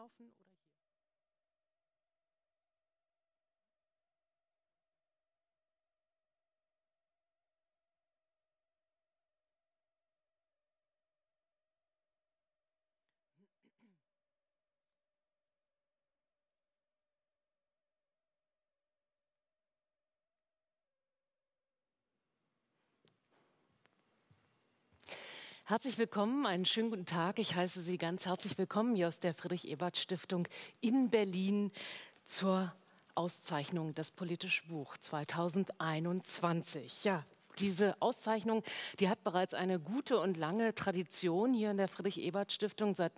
laufen oder hier? Herzlich willkommen, einen schönen guten Tag. Ich heiße Sie ganz herzlich willkommen hier aus der Friedrich-Ebert-Stiftung in Berlin zur Auszeichnung Das Politische Buch 2021. Ja, diese Auszeichnung, die hat bereits eine gute und lange Tradition hier in der Friedrich-Ebert-Stiftung. Seit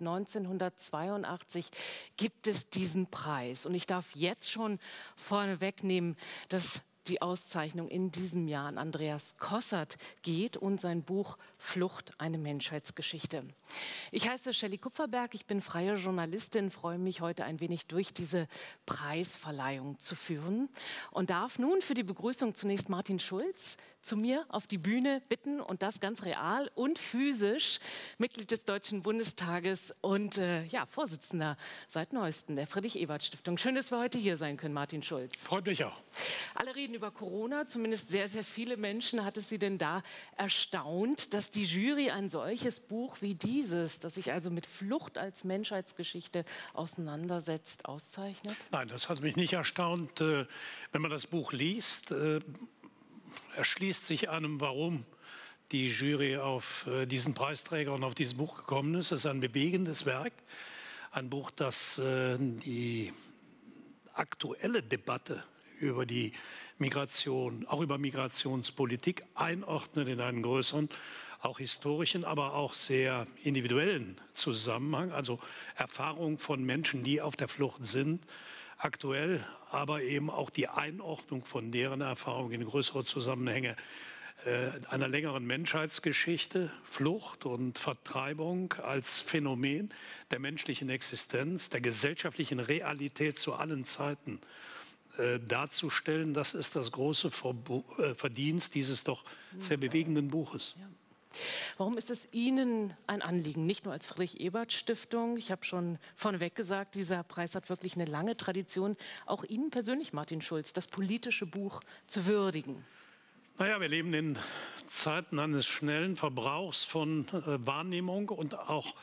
1982 gibt es diesen Preis. Und ich darf jetzt schon vorneweg nehmen, dass die Auszeichnung in diesem Jahr an Andreas Kossert geht und sein Buch Flucht, eine Menschheitsgeschichte. Ich heiße Shelley Kupferberg, ich bin freie Journalistin, freue mich heute ein wenig durch diese Preisverleihung zu führen und darf nun für die Begrüßung zunächst Martin Schulz zu mir auf die Bühne bitten und das ganz real und physisch, Mitglied des Deutschen Bundestages und Vorsitzender seit neuestem der Friedrich-Ebert-Stiftung. Schön, dass wir heute hier sein können, Martin Schulz. Freut mich auch. Alle reden über Corona, zumindest sehr, sehr viele Menschen. Hat es Sie denn da erstaunt, dass die Jury ein solches Buch wie dieses, das sich also mit Flucht als Menschheitsgeschichte auseinandersetzt, auszeichnet? Nein, das hat mich nicht erstaunt. Wenn man das Buch liest, erschließt sich einem, warum die Jury auf diesen Preisträger und auf dieses Buch gekommen ist. Es ist ein bewegendes Werk, ein Buch, das die aktuelle Debatte über die Migration, auch über Migrationspolitik einordnet in einen größeren, auch historischen, aber auch sehr individuellen Zusammenhang, also Erfahrung von Menschen, die auf der Flucht sind, aktuell, aber eben auch die Einordnung von deren Erfahrung in größere Zusammenhänge einer längeren Menschheitsgeschichte, Flucht und Vertreibung als Phänomen der menschlichen Existenz, der gesellschaftlichen Realität zu allen Zeiten darzustellen. Das ist das große Verdienst dieses doch sehr bewegenden Buches. Ja. Warum ist es Ihnen ein Anliegen, nicht nur als Friedrich-Ebert-Stiftung? Ich habe schon vorneweg gesagt, dieser Preis hat wirklich eine lange Tradition. Auch Ihnen persönlich, Martin Schulz, das politische Buch zu würdigen. Naja, wir leben in Zeiten eines schnellen Verbrauchs von Wahrnehmung und auch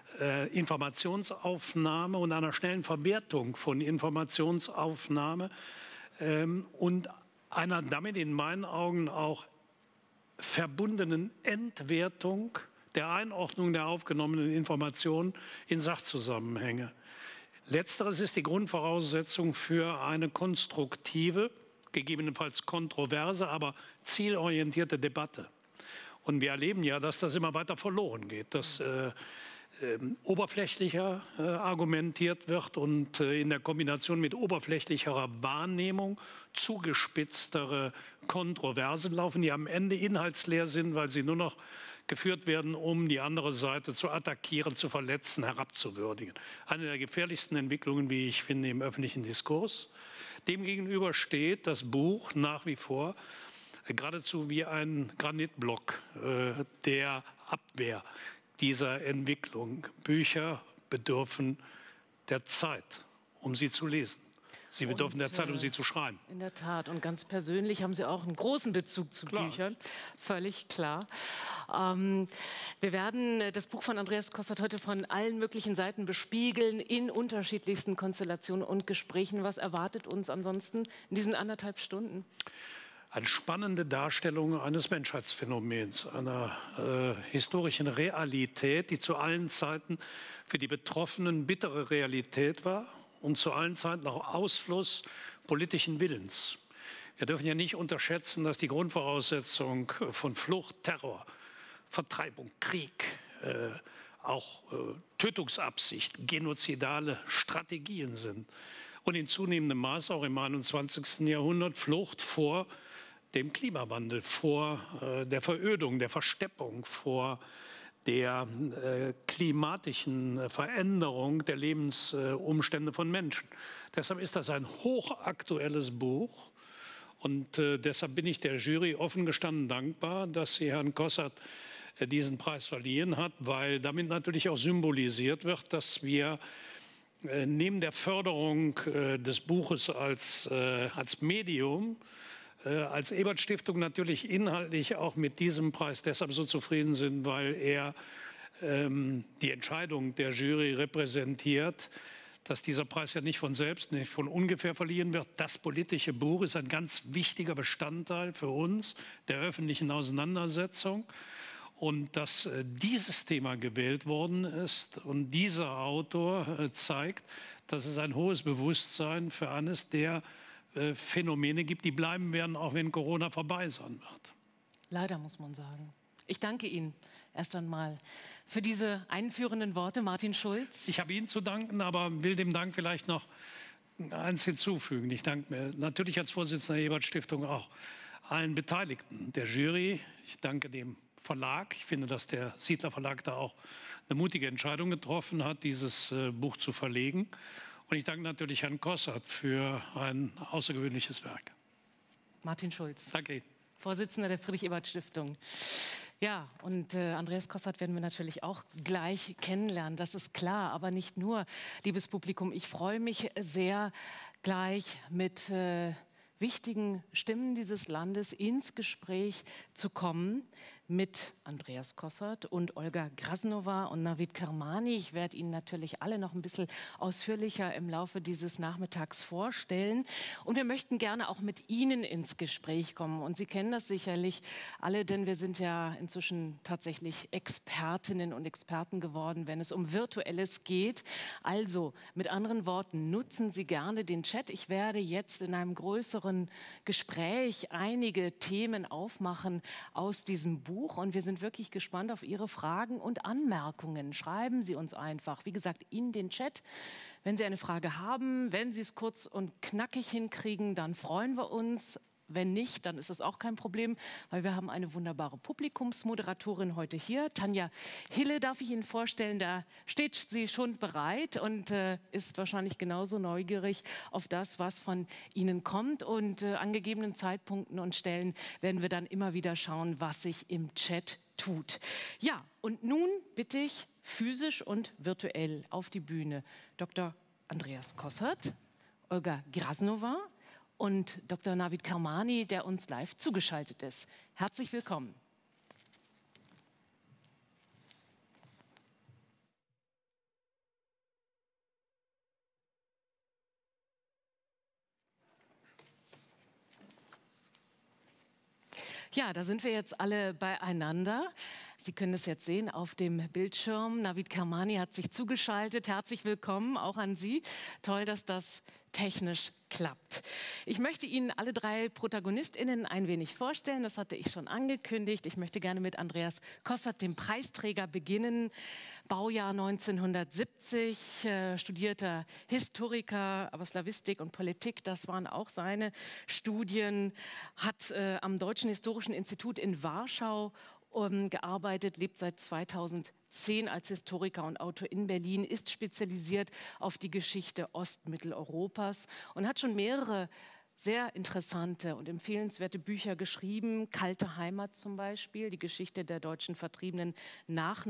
Informationsaufnahme und einer schnellen Verwertung von Informationsaufnahme und einer damit in meinen Augen auch verbundenen Entwertung der Einordnung der aufgenommenen Informationen in Sachzusammenhänge. Letzteres ist die Grundvoraussetzung für eine konstruktive, gegebenenfalls kontroverse, aber zielorientierte Debatte. Und wir erleben ja, dass das immer weiter verloren geht, dass oberflächlicher argumentiert wird und in der Kombination mit oberflächlicherer Wahrnehmung zugespitztere Kontroversen laufen, die am Ende inhaltsleer sind, weil sie nur noch geführt werden, um die andere Seite zu attackieren, zu verletzen, herabzuwürdigen. Eine der gefährlichsten Entwicklungen, wie ich finde, im öffentlichen Diskurs. Demgegenüber steht das Buch nach wie vor geradezu wie ein Granitblock der Abwehr dieser Entwicklung. Bücher bedürfen der Zeit, um sie zu lesen. Sie bedürfen der Zeit, um sie zu schreiben. In der Tat. Und ganz persönlich haben Sie auch einen großen Bezug zu Büchern. Völlig klar. Wir werden das Buch von Andreas Kossert heute von allen möglichen Seiten bespiegeln, in unterschiedlichsten Konstellationen und Gesprächen. Was erwartet uns ansonsten in diesen 1,5 Stunden? Eine spannende Darstellung eines Menschheitsphänomens, einer historischen Realität, die zu allen Zeiten für die Betroffenen bittere Realität war und zu allen Zeiten auch Ausfluss politischen Willens. Wir dürfen ja nicht unterschätzen, dass die Grundvoraussetzung von Flucht, Terror, Vertreibung, Krieg, auch Tötungsabsicht, genozidale Strategien sind. Und in zunehmendem Maße auch im 21. Jahrhundert Flucht vor dem Klimawandel, vor der Verödung, der Versteppung, vor der klimatischen Veränderung der Lebensumstände von Menschen. Deshalb ist das ein hochaktuelles Buch. Und deshalb bin ich der Jury offen gestanden dankbar, dass sie Herrn Kossert diesen Preis verliehen hat, weil damit natürlich auch symbolisiert wird, dass wir neben der Förderung des Buches als Medium, als Ebert-Stiftung natürlich inhaltlich auch mit diesem Preis deshalb so zufrieden sind, weil er die Entscheidung der Jury repräsentiert, dass dieser Preis ja nicht von selbst, nicht von ungefähr verliehen wird. Das politische Buch ist ein ganz wichtiger Bestandteil für uns der öffentlichen Auseinandersetzung. Und dass dieses Thema gewählt worden ist und dieser Autor zeigt, dass es ein hohes Bewusstsein für eines der Phänomene gibt, die bleiben werden, auch wenn Corona vorbei sein wird. Leider, muss man sagen. Ich danke Ihnen erst einmal für diese einführenden Worte, Martin Schulz. Ich habe Ihnen zu danken, aber will dem Dank vielleicht noch eins hinzufügen. Ich danke mir natürlich als Vorsitzender der Ebert-Stiftung auch allen Beteiligten der Jury. Ich danke dem Verlag. Ich finde, dass der Siedler Verlag da auch eine mutige Entscheidung getroffen hat, dieses Buch zu verlegen. Und ich danke natürlich Herrn Kossert für ein außergewöhnliches Werk. Martin Schulz. Danke. Vorsitzender der Friedrich-Ebert-Stiftung. Ja, und Andreas Kossert werden wir natürlich auch gleich kennenlernen, das ist klar. Aber nicht nur, liebes Publikum, ich freue mich sehr, gleich mit wichtigen Stimmen dieses Landes ins Gespräch zu kommen mit Andreas Kossert und Olga Grasnova und Navid Kermani. Ich werde Ihnen natürlich alle noch ein bisschen ausführlicher im Laufe dieses Nachmittags vorstellen. Und wir möchten gerne auch mit Ihnen ins Gespräch kommen. Und Sie kennen das sicherlich alle, denn wir sind ja inzwischen tatsächlich Expertinnen und Experten geworden, wenn es um Virtuelles geht. Also mit anderen Worten, nutzen Sie gerne den Chat. Ich werde jetzt in einem größeren Gespräch einige Themen aufmachen aus diesem Buch. Und wir sind wirklich gespannt auf Ihre Fragen und Anmerkungen. Schreiben Sie uns einfach, wie gesagt, in den Chat. Wenn Sie eine Frage haben, wenn Sie es kurz und knackig hinkriegen, dann freuen wir uns. Wenn nicht, dann ist das auch kein Problem, weil wir haben eine wunderbare Publikumsmoderatorin heute hier. Tanja Hille darf ich Ihnen vorstellen, da steht sie schon bereit und ist wahrscheinlich genauso neugierig auf das, was von Ihnen kommt. Und an gegebenen Zeitpunkten und Stellen werden wir dann immer wieder schauen, was sich im Chat tut. Ja, und nun bitte ich physisch und virtuell auf die Bühne Dr. Andreas Kossert, Olga Grasnova und Dr. Navid Kermani, der uns live zugeschaltet ist. Herzlich willkommen. Ja, da sind wir jetzt alle beieinander. Sie können es jetzt sehen auf dem Bildschirm. Navid Kermani hat sich zugeschaltet. Herzlich willkommen auch an Sie. Toll, dass das technisch klappt. Ich möchte Ihnen alle drei ProtagonistInnen ein wenig vorstellen. Das hatte ich schon angekündigt. Ich möchte gerne mit Andreas Kossert, dem Preisträger, beginnen. Baujahr 1970, studierter Historiker, aber Slawistik und Politik, das waren auch seine Studien, hat am Deutschen Historischen Institut in Warschau gearbeitet, lebt seit 2010 als Historiker und Autor in Berlin, ist spezialisiert auf die Geschichte Ostmitteleuropas und hat schon mehrere sehr interessante und empfehlenswerte Bücher geschrieben. Kalte Heimat zum Beispiel, die Geschichte der deutschen Vertriebenen nach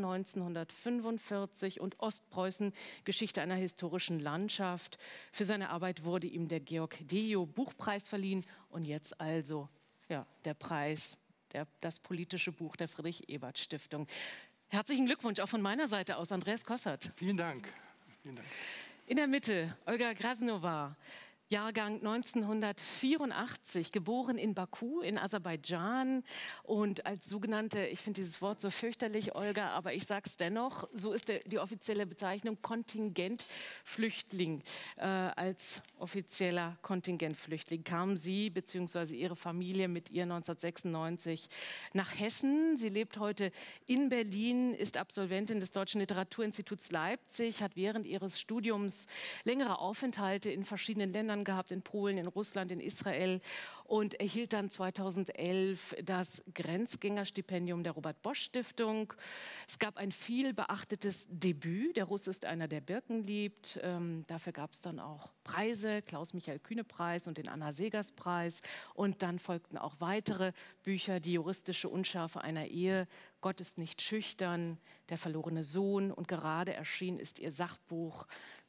1945 und Ostpreußen, Geschichte einer historischen Landschaft. Für seine Arbeit wurde ihm der Georg Dejo Buchpreis verliehen und jetzt also ja, der Preis, das politische Buch der Friedrich-Ebert-Stiftung. Herzlichen Glückwunsch auch von meiner Seite aus, Andreas Kossert. Vielen Dank. Vielen Dank. In der Mitte Olga Grasnova, Jahrgang 1984, geboren in Baku in Aserbaidschan und als sogenannte, ich finde dieses Wort so fürchterlich, Olga, aber ich sage es dennoch, so ist die offizielle Bezeichnung, Kontingentflüchtling. Als offizieller Kontingentflüchtling kam sie bzw. ihre Familie mit ihr 1996 nach Hessen. Sie lebt heute in Berlin, ist Absolventin des Deutschen Literaturinstituts Leipzig, hat während ihres Studiums längere Aufenthalte in verschiedenen Ländern gehabt, in Polen, in Russland, in Israel und erhielt dann 2011 das Grenzgängerstipendium der Robert-Bosch-Stiftung. Es gab ein viel beachtetes Debüt, Der Russ ist einer, der Birken liebt. Dafür gab es dann auch Preise, Klaus-Michael-Kühne-Preis und den Anna-Seghers-Preis. Und dann folgten auch weitere Bücher, Die juristische Unschärfe einer Ehe, Gott ist nicht schüchtern, Der verlorene Sohn und gerade erschienen ist ihr Sachbuch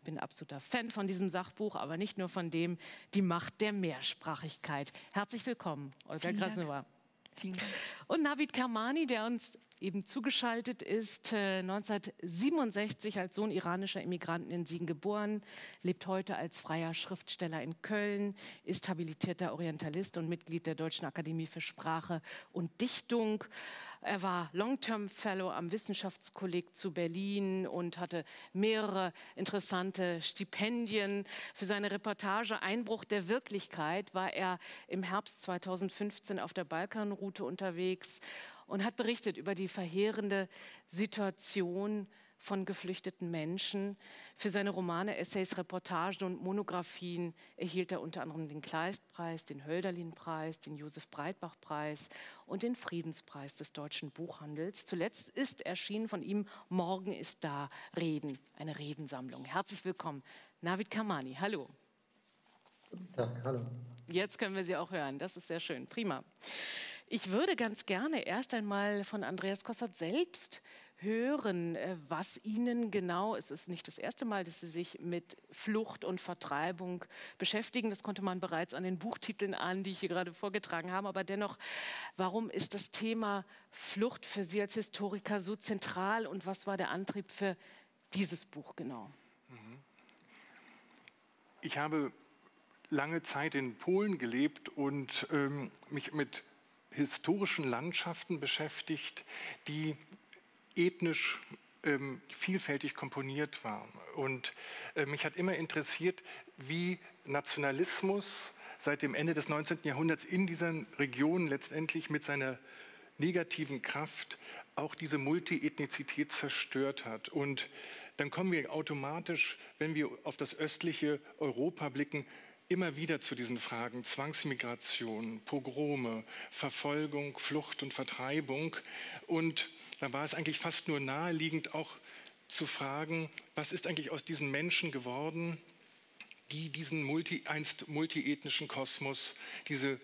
bin absoluter Fan von diesem Sachbuch, aber nicht nur von dem, Die Macht der Mehrsprachigkeit. Herzlich willkommen, Olga Krasnova. Vielen Dank. Und Navid Kermani, der uns eben zugeschaltet ist, 1967 als Sohn iranischer Immigranten in Siegen geboren, lebt heute als freier Schriftsteller in Köln, ist habilitierter Orientalist und Mitglied der Deutschen Akademie für Sprache und Dichtung. Er war Long-Term Fellow am Wissenschaftskolleg zu Berlin und hatte mehrere interessante Stipendien. Für seine Reportage Einbruch der Wirklichkeit war er im Herbst 2015 auf der Balkanroute unterwegs und hat berichtet über die verheerende Situation von geflüchteten Menschen. Für seine Romane, Essays, Reportagen und Monographien erhielt er unter anderem den Kleistpreis, den Hölderlin-Preis, den Josef-Breitbach-Preis und den Friedenspreis des deutschen Buchhandels. Zuletzt ist erschienen von ihm Morgen ist da Reden, eine Redensammlung. Herzlich willkommen, Navid Kermani. Hallo. Guten Tag, hallo. Jetzt können wir Sie auch hören, das ist sehr schön, prima. Ich würde ganz gerne erst einmal von Andreas Kossert selbst hören, was Ihnen genau, es ist nicht das erste Mal, dass Sie sich mit Flucht und Vertreibung beschäftigen. Das konnte man bereits an den Buchtiteln ahnen, die ich hier gerade vorgetragen habe. Aber dennoch, warum ist das Thema Flucht für Sie als Historiker so zentral und was war der Antrieb für dieses Buch genau? Ich habe lange Zeit in Polen gelebt und mich mit historischen Landschaften beschäftigt, die ethnisch vielfältig komponiert waren. Und mich hat immer interessiert, wie Nationalismus seit dem Ende des 19. Jahrhunderts in dieser Region letztendlich mit seiner negativen Kraft auch diese Multiethnizität zerstört hat. Und dann kommen wir automatisch, wenn wir auf das östliche Europa blicken, immer wieder zu diesen Fragen Zwangsmigration, Pogrome, Verfolgung, Flucht und Vertreibung. Und da war es eigentlich fast nur naheliegend auch zu fragen, was ist eigentlich aus diesen Menschen geworden, die diesen einst multiethnischen Kosmos, diese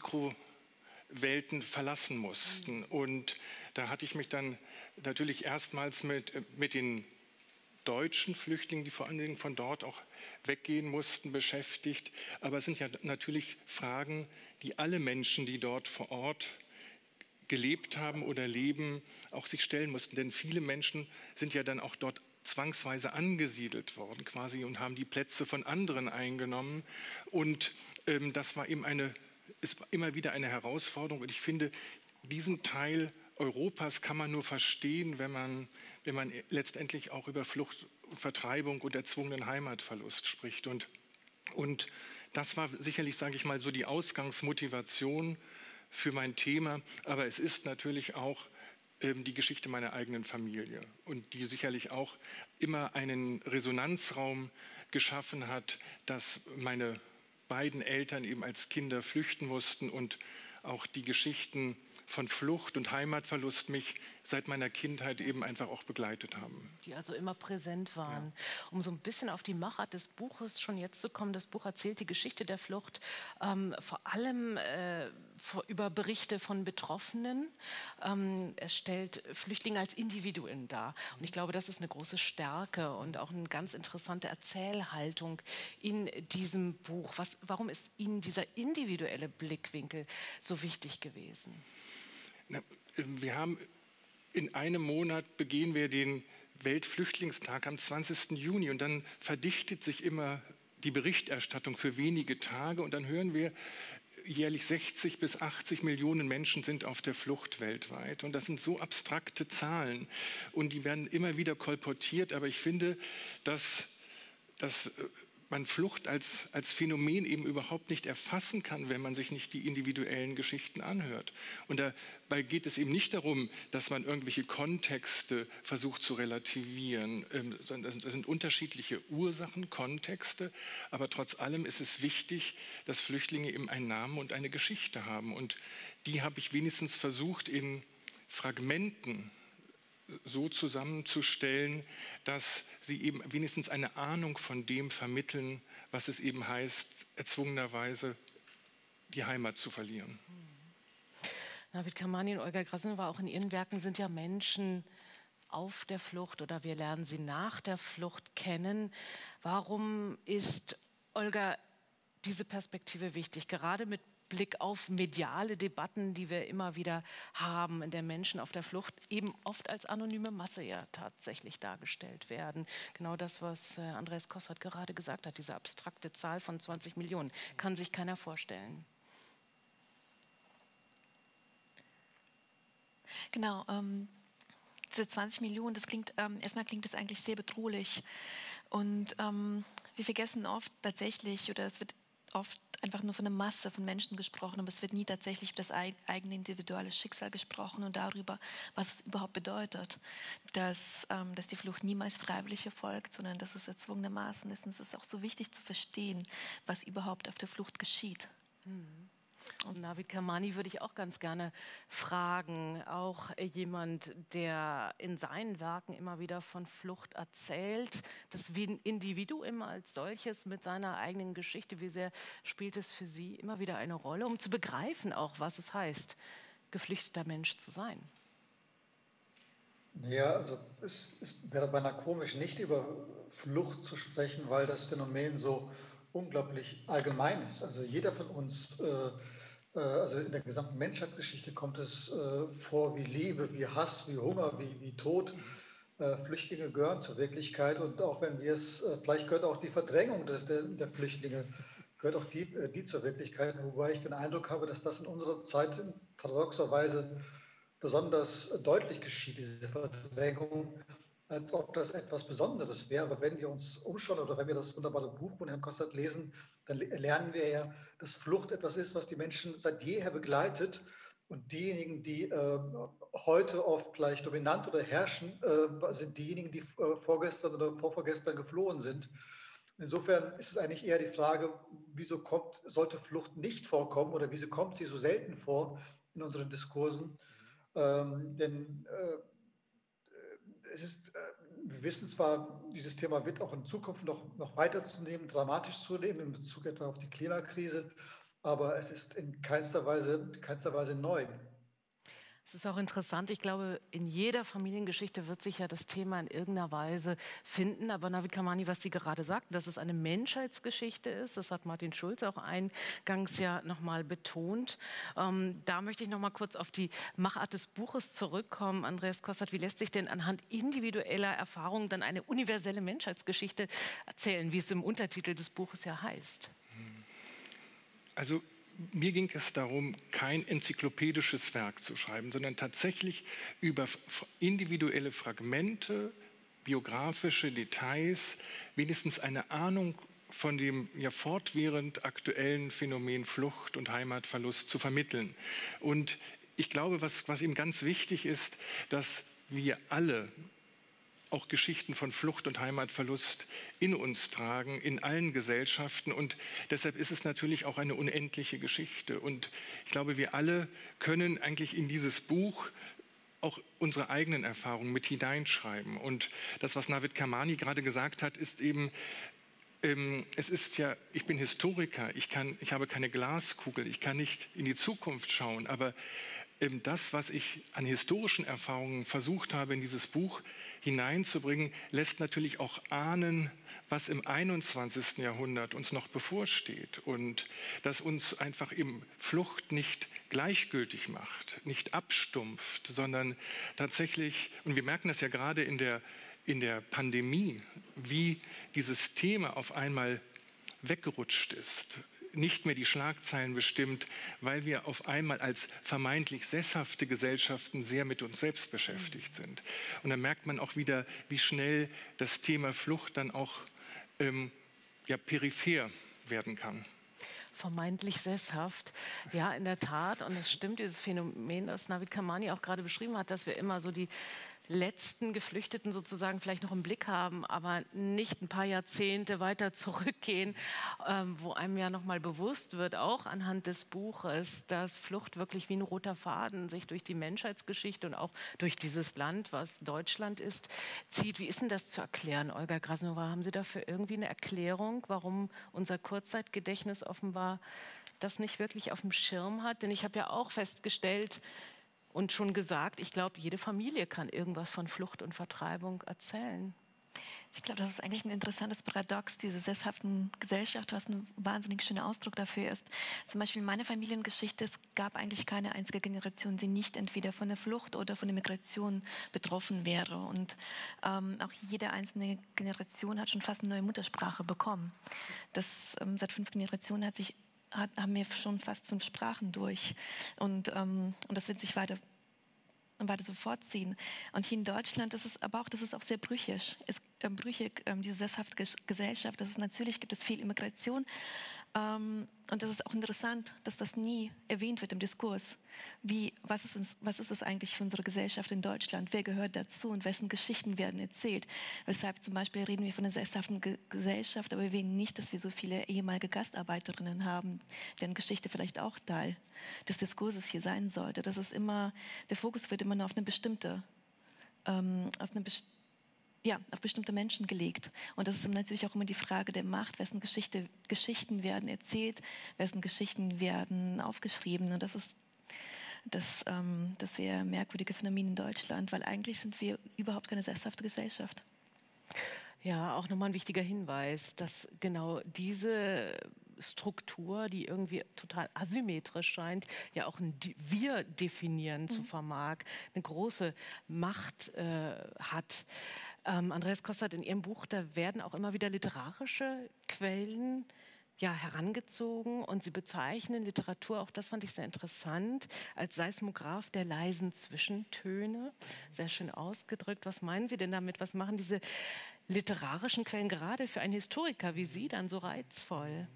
Mikrowelten verlassen mussten. Und da hatte ich mich dann natürlich erstmals mit den deutschen Flüchtlingen, die vor allen Dingen von dort auch weggehen mussten, beschäftigt. Aber es sind ja natürlich Fragen, die alle Menschen, die dort vor Ort gelebt haben oder leben, auch sich stellen mussten. Denn viele Menschen sind ja dann auch dort zwangsweise angesiedelt worden quasi und haben die Plätze von anderen eingenommen. Und das war eben ist immer wieder eine Herausforderung. Und ich finde, diesen Teil Europas kann man nur verstehen, wenn man letztendlich auch über Flucht, Vertreibung und erzwungenen Heimatverlust spricht. Und das war sicherlich, sage ich mal, so die Ausgangsmotivation für mein Thema. Aber es ist natürlich auch die Geschichte meiner eigenen Familie und die sicherlich auch immer einen Resonanzraum geschaffen hat, dass meine beiden Eltern eben als Kinder flüchten mussten und auch die Geschichten von Flucht und Heimatverlust mich seit meiner Kindheit eben einfach auch begleitet haben. Die also immer präsent waren. Ja. Um so ein bisschen auf die Machart des Buches schon jetzt zu kommen, das Buch erzählt die Geschichte der Flucht, vor allem über Berichte von Betroffenen. Es stellt Flüchtlinge als Individuen dar. Und ich glaube, das ist eine große Stärke und auch eine ganz interessante Erzählhaltung in diesem Buch. Warum ist Ihnen dieser individuelle Blickwinkel so wichtig gewesen? Wir haben in einem Monat begehen wir den Weltflüchtlingstag am 20. Juni und dann verdichtet sich immer die Berichterstattung für wenige Tage und dann hören wir, jährlich 60 bis 80 Millionen Menschen sind auf der Flucht weltweit. Und das sind so abstrakte Zahlen und die werden immer wieder kolportiert. Aber ich finde, dass man Flucht als Phänomen eben überhaupt nicht erfassen kann, wenn man sich nicht die individuellen Geschichten anhört. Und dabei geht es eben nicht darum, dass man irgendwelche Kontexte versucht zu relativieren, sondern das sind unterschiedliche Ursachen, Kontexte, aber trotz allem ist es wichtig, dass Flüchtlinge eben einen Namen und eine Geschichte haben. Und die habe ich wenigstens versucht, in Fragmenten so zusammenzustellen, dass sie eben wenigstens eine Ahnung von dem vermitteln, was es eben heißt, erzwungenerweise die Heimat zu verlieren. Navid Kermani und Olga Krasnova, auch in Ihren Werken sind ja Menschen auf der Flucht oder wir lernen sie nach der Flucht kennen. Warum ist, Olga, diese Perspektive wichtig, gerade mit Blick auf mediale Debatten, die wir immer wieder haben, in der Menschen auf der Flucht eben oft als anonyme Masse ja tatsächlich dargestellt werden. Genau das, was Andreas Kossert gerade gesagt hat, diese abstrakte Zahl von 20 Millionen, kann sich keiner vorstellen. Genau, diese 20 Millionen, das klingt, erstmal klingt das eigentlich sehr bedrohlich. Und wir vergessen oft tatsächlich, oder es wird oft einfach nur von einer Masse von Menschen gesprochen, aber es wird nie tatsächlich über das eigene individuelle Schicksal gesprochen und darüber, was es überhaupt bedeutet, dass die Flucht niemals freiwillig erfolgt, sondern dass es erzwungenermaßen ist. Und es ist auch so wichtig zu verstehen, was überhaupt auf der Flucht geschieht. Und Navid Kermani würde ich auch ganz gerne fragen, auch jemand, der in seinen Werken immer wieder von Flucht erzählt, das Individuum als solches mit seiner eigenen Geschichte, wie sehr spielt es für Sie immer wieder eine Rolle, um zu begreifen auch, was es heißt, geflüchteter Mensch zu sein? Ja, also es wäre beinahe komisch, nicht über Flucht zu sprechen, weil das Phänomen so unglaublich allgemein ist. Also jeder von uns, also in der gesamten Menschheitsgeschichte kommt es vor wie Liebe, wie Hass, wie Hunger, wie Tod. Flüchtlinge gehören zur Wirklichkeit und auch wenn wir es, vielleicht gehört auch die Verdrängung der Flüchtlinge, gehört auch die zur Wirklichkeit, wobei ich den Eindruck habe, dass das in unserer Zeit paradoxerweise besonders deutlich geschieht, diese Verdrängung, als ob das etwas Besonderes wäre. Aber wenn wir uns umschauen oder wenn wir das wunderbare Buch von Herrn Kossert lesen, dann lernen wir ja, dass Flucht etwas ist, was die Menschen seit jeher begleitet. Und diejenigen, die heute oft gleich dominant oder herrschen, sind diejenigen, die vorgestern oder vorvorgestern geflohen sind. Insofern ist es eigentlich eher die Frage, wieso sollte Flucht nicht vorkommen oder wieso kommt sie so selten vor in unseren Diskursen? Denn wir wissen zwar, dieses Thema wird auch in Zukunft noch weiter zunehmen, dramatisch zunehmen in Bezug etwa auf die Klimakrise, aber es ist in keinster Weise neu. Es ist auch interessant, ich glaube, in jeder Familiengeschichte wird sich ja das Thema in irgendeiner Weise finden. Aber Navid Kermani, was Sie gerade sagten, dass es eine Menschheitsgeschichte ist, das hat Martin Schulz auch eingangs ja nochmal betont. Da möchte ich nochmal kurz auf die Machart des Buches zurückkommen. Andreas Kossert, wie lässt sich denn anhand individueller Erfahrungen dann eine universelle Menschheitsgeschichte erzählen, wie es im Untertitel des Buches ja heißt? Also mir ging es darum, kein enzyklopädisches Werk zu schreiben, sondern tatsächlich über individuelle Fragmente, biografische Details, wenigstens eine Ahnung von dem ja fortwährend aktuellen Phänomen Flucht und Heimatverlust zu vermitteln. Und ich glaube, was eben ganz wichtig ist, dass wir alle auch Geschichten von Flucht und Heimatverlust in uns tragen, in allen Gesellschaften. Und deshalb ist es natürlich auch eine unendliche Geschichte. Und ich glaube, wir alle können eigentlich in dieses Buch auch unsere eigenen Erfahrungen mit hineinschreiben. Und das, was Navid Kermani gerade gesagt hat, ist eben, es ist ja, ich bin Historiker, ich habe keine Glaskugel, ich kann nicht in die Zukunft schauen, aber das, was ich an historischen Erfahrungen versucht habe, in dieses Buch hineinzubringen, lässt natürlich auch ahnen, was im 21. Jahrhundert uns noch bevorsteht und dass uns einfach eben Flucht nicht gleichgültig macht, nicht abstumpft, sondern tatsächlich, und wir merken das ja gerade in der Pandemie, wie dieses Thema auf einmal weggerutscht ist, nicht mehr die Schlagzeilen bestimmt, weil wir auf einmal als vermeintlich sesshafte Gesellschaften sehr mit uns selbst beschäftigt sind. Und dann merkt man auch wieder, wie schnell das Thema Flucht dann auch peripher werden kann. Vermeintlich sesshaft. Ja, in der Tat. Und es stimmt, dieses Phänomen, das Navid Kermani auch gerade beschrieben hat, dass wir immer so die letzten Geflüchteten sozusagen vielleicht noch im Blick haben, aber nicht ein paar Jahrzehnte weiter zurückgehen, wo einem ja noch mal bewusst wird, auch anhand des Buches, dass Flucht wirklich wie ein roter Faden sich durch die Menschheitsgeschichte und auch durch dieses Land, was Deutschland ist, zieht. Wie ist denn das zu erklären, Olga Krasnova? Haben Sie dafür irgendwie eine Erklärung, warum unser Kurzzeitgedächtnis offenbar das nicht wirklich auf dem Schirm hat? Denn ich habe ja auch festgestellt, Und schon gesagt, ich glaube, jede Familie kann irgendwas von Flucht und Vertreibung erzählen. Ich glaube, das ist eigentlich ein interessantes Paradox dieser sesshaften Gesellschaft, was ein wahnsinnig schöner Ausdruck dafür ist. Zum Beispiel in meiner Familiengeschichte, es gab eigentlich keine einzige Generation, die nicht entweder von der Flucht oder von der Migration betroffen wäre. Und auch jede einzelne Generation hat schon fast eine neue Muttersprache bekommen. Seit 5 Generationen haben wir schon fast 5 Sprachen durch. Und das wird sich weiter so fortziehen. Und hier in Deutschland ist es aber auch, das ist auch sehr brüchig. Diese sesshafte Gesellschaft, natürlich gibt es viel Immigration. Und das ist auch interessant, dass das nie erwähnt wird im Diskurs. Was ist das eigentlich für unsere Gesellschaft in Deutschland? Wer gehört dazu und wessen Geschichten werden erzählt? Weshalb zum Beispiel reden wir von einer sesshaften Gesellschaft, aber wir erwähnen nicht, dass wir so viele ehemalige Gastarbeiterinnen haben, deren Geschichte vielleicht auch Teil des Diskurses hier sein sollte. Der Fokus wird immer nur auf auf bestimmte Menschen gelegt. Und das ist natürlich auch immer die Frage der Macht, wessen Geschichten werden erzählt, wessen Geschichten werden aufgeschrieben. Und das ist das sehr merkwürdige Phänomen in Deutschland, weil eigentlich sind wir überhaupt keine sesshafte Gesellschaft. Ja, auch nochmal ein wichtiger Hinweis, dass genau diese Struktur, die irgendwie total asymmetrisch scheint, ja auch ein Wir-Definieren zu vermag, eine große Macht hat. Andreas Kostert, in Ihrem Buch, da werden auch immer wieder literarische Quellen herangezogen und Sie bezeichnen Literatur, auch das fand ich sehr interessant, als Seismograph der leisen Zwischentöne. Sehr schön ausgedrückt. Was meinen Sie denn damit? Was machen diese literarischen Quellen gerade für einen Historiker wie Sie dann so reizvoll?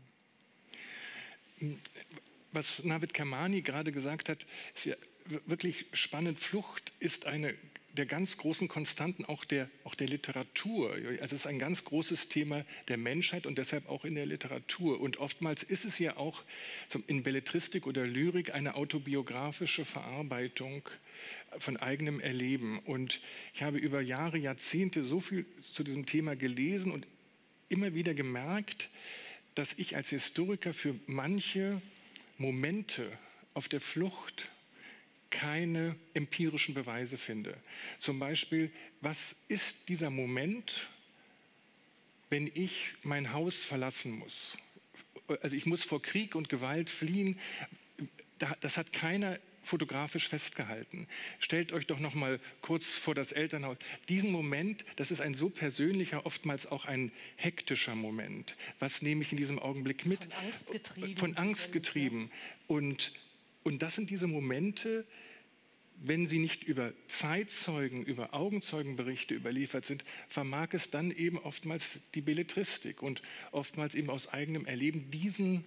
Was Navid Kermani gerade gesagt hat, ist ja wirklich spannend. Flucht ist eine der ganz großen Konstanten auch der Literatur. Also es ist ein ganz großes Thema der Menschheit und deshalb auch in der Literatur. Und oftmals ist es ja auch in Belletristik oder Lyrik eine autobiografische Verarbeitung von eigenem Erleben. Und ich habe über Jahre, Jahrzehnte so viel zu diesem Thema gelesen und immer wieder gemerkt, dass ich als Historiker für manche Momente auf der Flucht keine empirischen Beweise finde. Zum Beispiel, was ist dieser Moment, wenn ich mein Haus verlassen muss? Also ich muss vor Krieg und Gewalt fliehen. Das hat keiner fotografisch festgehalten. Stellt euch doch noch mal kurz vor das Elternhaus. Diesen Moment, das ist ein so persönlicher, oftmals auch ein hektischer Moment. Was nehme ich in diesem Augenblick mit? Von Angst getrieben. Von Angst getrieben. Und das sind diese Momente, wenn sie nicht über Zeitzeugen, über Augenzeugenberichte überliefert sind, vermag es dann eben oftmals die Belletristik und oftmals eben aus eigenem Erleben diesen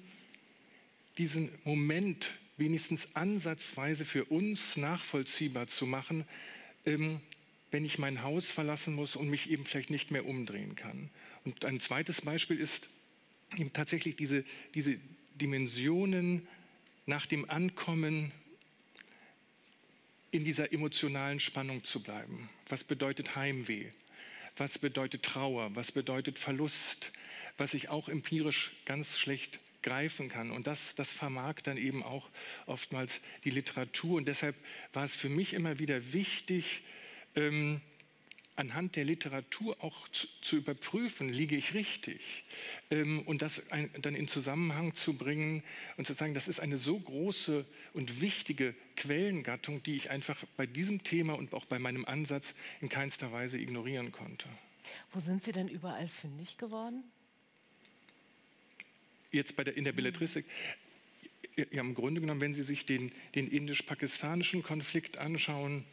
Moment wenigstens ansatzweise für uns nachvollziehbar zu machen, wenn ich mein Haus verlassen muss und mich eben vielleicht nicht mehr umdrehen kann. Und ein zweites Beispiel ist eben tatsächlich diese Dimensionen nach dem Ankommen in dieser emotionalen Spannung zu bleiben. Was bedeutet Heimweh? Was bedeutet Trauer? Was bedeutet Verlust? Was ich auch empirisch ganz schlecht greifen kann. Und das vermag dann eben auch oftmals die Literatur. Und deshalb war es für mich immer wieder wichtig, anhand der Literatur auch zu überprüfen, liege ich richtig? Und das dann in Zusammenhang zu bringen und zu sagen, das ist eine so große und wichtige Quellengattung, die ich einfach bei diesem Thema und auch bei meinem Ansatz in keinster Weise ignorieren konnte. Wo sind Sie denn überall fündig geworden? Jetzt in der Belletristik. Ja, im Grunde genommen, wenn Sie sich den indisch-pakistanischen Konflikt anschauen,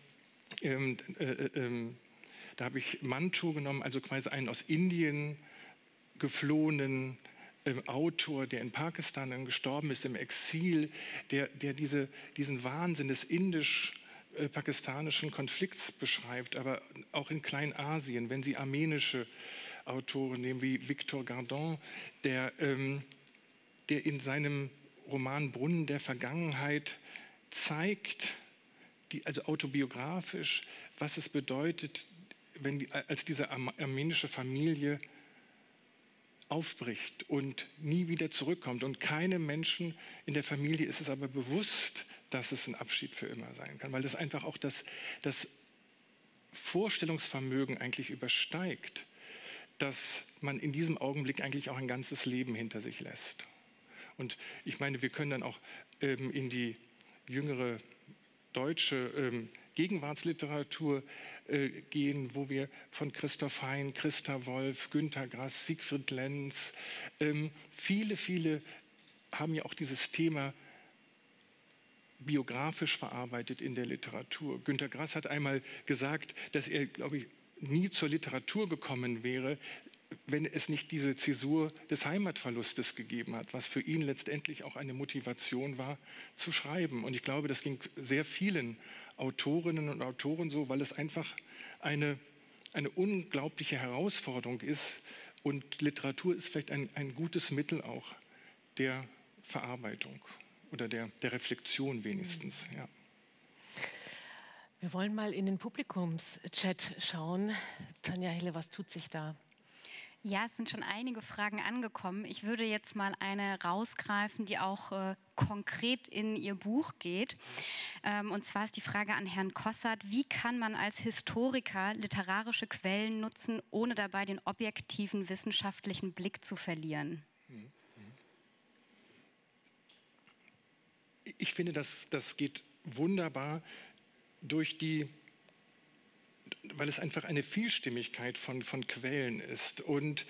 da habe ich Mantu genommen, also quasi einen aus Indien geflohenen Autor, der in Pakistan dann gestorben ist, im Exil, der diesen Wahnsinn des indisch-pakistanischen Konflikts beschreibt, aber auch in Kleinasien, wenn Sie armenische Autoren nehmen wie Victor Gardon, der in seinem Roman Brunnen der Vergangenheit zeigt, also autobiografisch, was es bedeutet, als diese armenische Familie aufbricht und nie wieder zurückkommt. Und keinem Menschen in der Familie ist es aber bewusst, dass es ein Abschied für immer sein kann, weil das einfach auch das Vorstellungsvermögen eigentlich übersteigt, dass man in diesem Augenblick eigentlich auch ein ganzes Leben hinter sich lässt. Und ich meine, wir können dann auch in die jüngere deutsche Gegenwartsliteratur gehen, wo wir von Christoph Hein, Christa Wolf, Günter Grass, Siegfried Lenz, viele haben ja auch dieses Thema biografisch verarbeitet in der Literatur. Günter Grass hat einmal gesagt, dass er, glaube ich, nie zur Literatur gekommen wäre, wenn es nicht diese Zäsur des Heimatverlustes gegeben hat, was für ihn letztendlich auch eine Motivation war, zu schreiben. Und ich glaube, das ging sehr vielen Autorinnen und Autoren so, weil es einfach eine unglaubliche Herausforderung ist. Und Literatur ist vielleicht ein gutes Mittel auch der Verarbeitung oder der Reflexion wenigstens. Ja. Wir wollen mal in den Publikumschat schauen. Tanja Hille, was tut sich da? Ja, es sind schon einige Fragen angekommen. Ich würde jetzt mal eine rausgreifen, die auch konkret in Ihr Buch geht. Und zwar ist die Frage an Herrn Kossert: Wie kann man als Historiker literarische Quellen nutzen, ohne dabei den objektiven wissenschaftlichen Blick zu verlieren? Ich finde, das geht wunderbar weil es einfach eine Vielstimmigkeit von Quellen ist. Und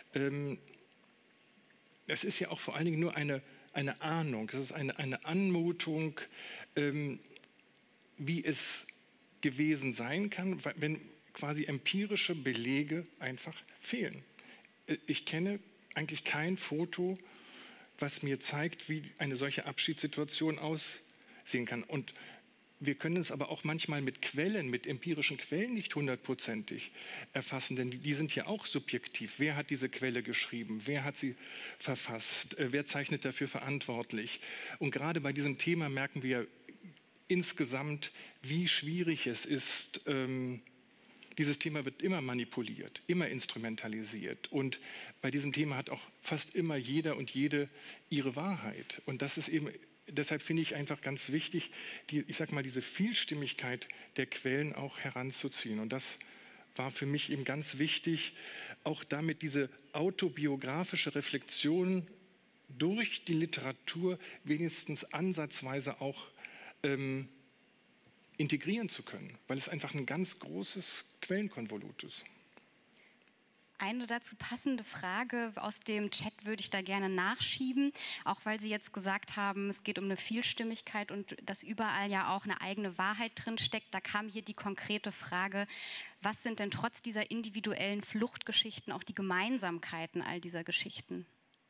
es ist ja auch vor allen Dingen nur eine Ahnung, es ist eine Anmutung, wie es gewesen sein kann, wenn quasi empirische Belege einfach fehlen. Ich kenne eigentlich kein Foto, was mir zeigt, wie eine solche Abschiedssituation aussehen kann. Und wir können es aber auch manchmal mit Quellen, mit empirischen Quellen nicht hundertprozentig erfassen, denn die sind ja auch subjektiv. Wer hat diese Quelle geschrieben? Wer hat sie verfasst? Wer zeichnet dafür verantwortlich? Und gerade bei diesem Thema merken wir insgesamt, wie schwierig es ist. Dieses Thema wird immer manipuliert, immer instrumentalisiert. Und bei diesem Thema hat auch fast immer jeder und jede ihre Wahrheit. Und das ist eben, deshalb finde ich einfach ganz wichtig, diese Vielstimmigkeit der Quellen auch heranzuziehen. Und das war für mich eben ganz wichtig, auch damit diese autobiografische Reflexion durch die Literatur wenigstens ansatzweise auch integrieren zu können, weil es einfach ein ganz großes Quellenkonvolut ist. Eine dazu passende Frage aus dem Chat würde ich da gerne nachschieben, auch weil Sie jetzt gesagt haben, es geht um eine Vielstimmigkeit und dass überall ja auch eine eigene Wahrheit drin steckt. Da kam hier die konkrete Frage: Was sind denn trotz dieser individuellen Fluchtgeschichten auch die Gemeinsamkeiten all dieser Geschichten?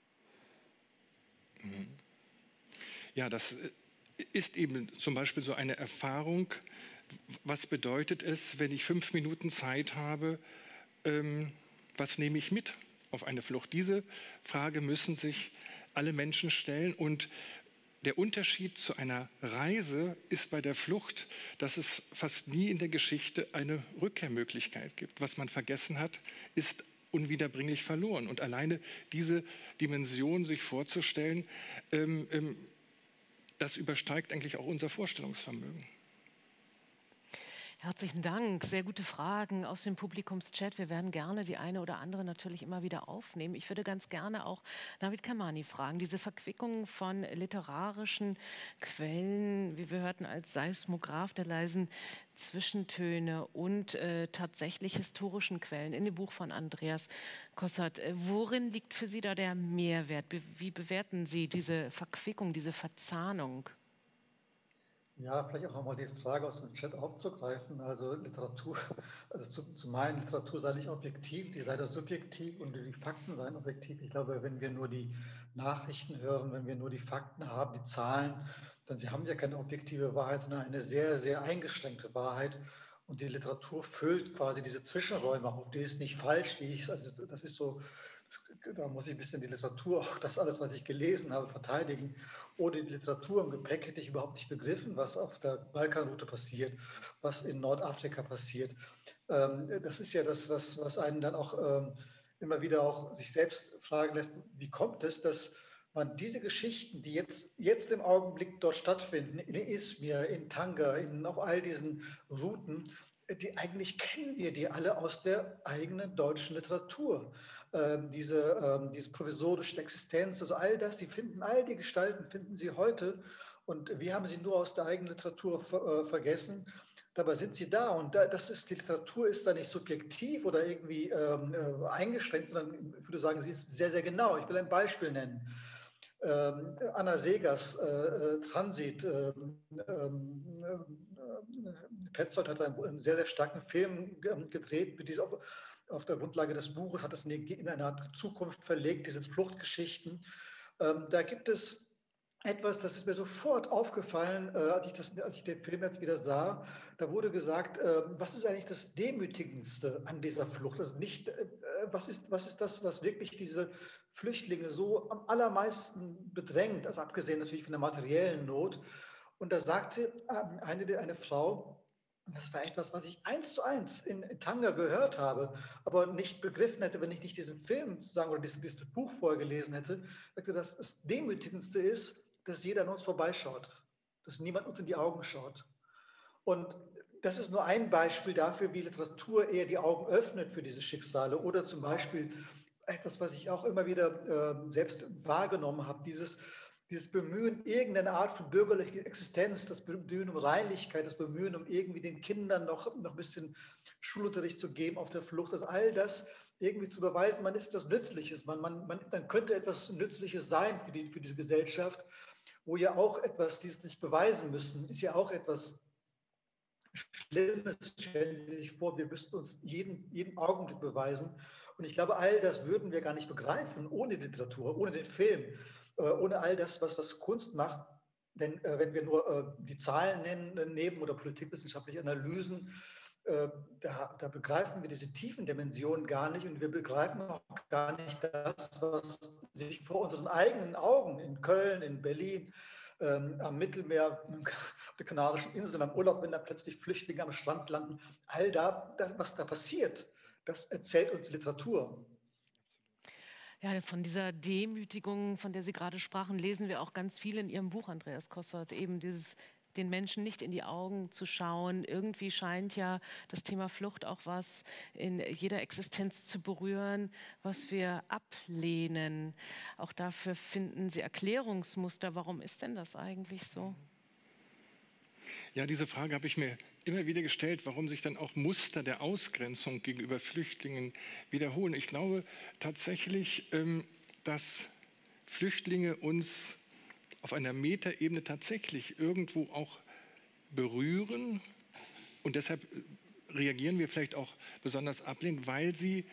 Ja, das ist eben zum Beispiel so eine Erfahrung. Was bedeutet es, wenn ich 5 Minuten Zeit habe? Was nehme ich mit auf eine Flucht? Diese Frage müssen sich alle Menschen stellen. Und der Unterschied zu einer Reise ist bei der Flucht, dass es fast nie in der Geschichte eine Rückkehrmöglichkeit gibt. Was man vergessen hat, ist unwiederbringlich verloren. Und alleine diese Dimension sich vorzustellen, das übersteigt eigentlich auch unser Vorstellungsvermögen. Herzlichen Dank. Sehr gute Fragen aus dem Publikumschat. Wir werden gerne die eine oder andere natürlich immer wieder aufnehmen. Ich würde ganz gerne auch Navid Kermani fragen. Diese Verquickung von literarischen Quellen, wie wir hörten, als Seismograph der leisen Zwischentöne und tatsächlich historischen Quellen in dem Buch von Andreas Kossert. Worin liegt für Sie da der Mehrwert? Wie bewerten Sie diese Verquickung, diese Verzahnung? Ja, vielleicht auch nochmal die Frage aus dem Chat aufzugreifen. Also Literatur, also zu meinen, Literatur sei nicht objektiv, die sei doch subjektiv und die Fakten seien objektiv. Ich glaube, wenn wir nur die Nachrichten hören, wenn wir nur die Fakten haben, die Zahlen, dann haben wir keine objektive Wahrheit, sondern eine sehr, sehr eingeschränkte Wahrheit. Und die Literatur füllt quasi diese Zwischenräume auf. Die ist nicht falsch, also das ist so, da muss ich ein bisschen die Literatur, auch das alles, was ich gelesen habe, verteidigen. Ohne die Literatur im Gepäck hätte ich überhaupt nicht begriffen, was auf der Balkanroute passiert, was in Nordafrika passiert. Das ist ja das, was einen dann auch immer wieder auch sich selbst fragen lässt, wie kommt es, dass man diese Geschichten, die jetzt im Augenblick dort stattfinden, in Izmir, in Tanga, auf all diesen Routen, die eigentlich kennen wir die alle aus der eigenen deutschen Literatur. Diese provisorische Existenz, also all das, all die Gestalten finden Sie heute und wir haben sie nur aus der eigenen Literatur vergessen. Dabei sind sie da und die Literatur ist da nicht subjektiv oder irgendwie eingeschränkt, sondern ich würde sagen, sie ist sehr, sehr genau. Ich will ein Beispiel nennen. Anna Segers Transit. Petzold hat einen sehr, sehr starken Film gedreht, auf der Grundlage des Buches, hat es in eine Art Zukunft verlegt, diese Fluchtgeschichten. Da gibt es etwas, das ist mir sofort aufgefallen, als ich den Film jetzt wieder sah. Da wurde gesagt, was ist eigentlich das Demütigendste an dieser Flucht? Also nicht, was ist das, was wirklich diese Flüchtlinge so am allermeisten bedrängt, also abgesehen natürlich von der materiellen Not. Und da sagte eine Frau, und das war etwas, was ich 1:1 in Tanga gehört habe, aber nicht begriffen hätte, wenn ich nicht diesen Film sozusagen oder dieses Buch vorgelesen hätte, sagte, dass das Demütigendste ist, dass jeder an uns vorbeischaut, dass niemand uns in die Augen schaut. Und das ist nur ein Beispiel dafür, wie Literatur eher die Augen öffnet für diese Schicksale. Oder zum Beispiel etwas, was ich auch immer wieder selbst wahrgenommen habe, dieses Bemühen, irgendeine Art von bürgerlicher Existenz, das Bemühen um Reinlichkeit, das Bemühen, um irgendwie den Kindern noch ein bisschen Schulunterricht zu geben auf der Flucht, dass all das irgendwie zu beweisen, man ist etwas Nützliches, man könnte etwas Nützliches sein für diese Gesellschaft, wo ja auch etwas, die es nicht beweisen müssen, ist ja auch etwas Schlimmes. Stellen Sie sich vor, wir müssten uns jeden Augenblick beweisen. Und ich glaube, all das würden wir gar nicht begreifen ohne Literatur, ohne den Film, ohne all das, was Kunst macht. Denn wenn wir nur die Zahlen nehmen oder politikwissenschaftliche Analysen, da begreifen wir diese tiefen Dimensionen gar nicht und wir begreifen auch gar nicht das, was sich vor unseren eigenen Augen in Köln, in Berlin, am Mittelmeer, auf den Kanarischen Inseln, beim Urlaub, wenn da plötzlich Flüchtlinge am Strand landen, was da passiert, das erzählt uns Literatur. Ja, von dieser Demütigung, von der Sie gerade sprachen, lesen wir auch ganz viel in Ihrem Buch, Andreas Kossert, eben den Menschen nicht in die Augen zu schauen. Irgendwie scheint ja das Thema Flucht auch was in jeder Existenz zu berühren, was wir ablehnen. Auch dafür finden Sie Erklärungsmuster. Warum ist denn das eigentlich so? Ja, diese Frage habe ich mir immer wieder gestellt, warum sich dann auch Muster der Ausgrenzung gegenüber Flüchtlingen wiederholen. Ich glaube tatsächlich, dass Flüchtlinge uns auf einer Metaebene tatsächlich irgendwo auch berühren und deshalb reagieren wir vielleicht auch besonders ablehnend, weil sie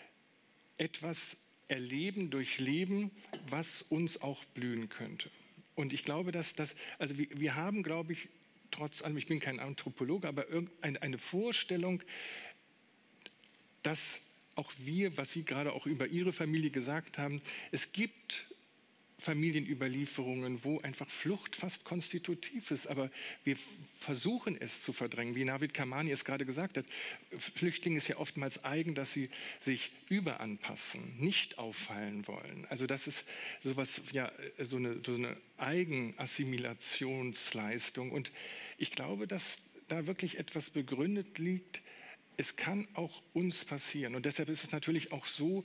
etwas erleben, durchleben, was uns auch blühen könnte. Und ich glaube, also wir haben, glaube ich, trotz allem, ich bin kein Anthropologe, aber eine Vorstellung, dass auch wir, was Sie gerade auch über Ihre Familie gesagt haben, es gibt Familienüberlieferungen, wo einfach Flucht fast konstitutiv ist, aber wir versuchen es zu verdrängen, wie Navid Kamani es gerade gesagt hat. Flüchtlingen ist ja oftmals eigen, dass sie sich überanpassen, nicht auffallen wollen. Also das ist sowas, ja, so eine Eigenassimilationsleistung. Und ich glaube, dass da wirklich etwas begründet liegt. Es kann auch uns passieren. Und deshalb ist es natürlich auch so,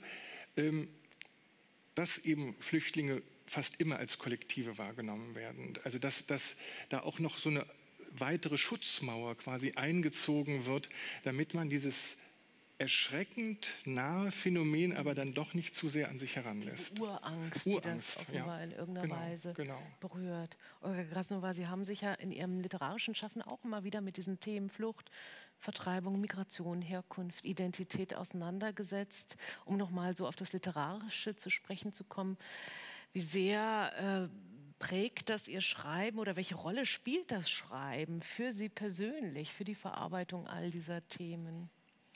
dass eben Flüchtlinge fast immer als Kollektive wahrgenommen werden. Also dass da auch noch so eine weitere Schutzmauer quasi eingezogen wird, damit man dieses erschreckend nahe Phänomen aber dann doch nicht zu sehr an sich heranlässt. Diese Urangst, die das offenbar in irgendeiner Weise berührt. Olga Krasnova, Sie haben sich ja in Ihrem literarischen Schaffen auch immer wieder mit diesen Themen Flucht, Vertreibung, Migration, Herkunft, Identität auseinandergesetzt, um nochmal so auf das Literarische zu sprechen zu kommen. Wie sehr prägt das Ihr Schreiben oder welche Rolle spielt das Schreiben für Sie persönlich, für die Verarbeitung all dieser Themen?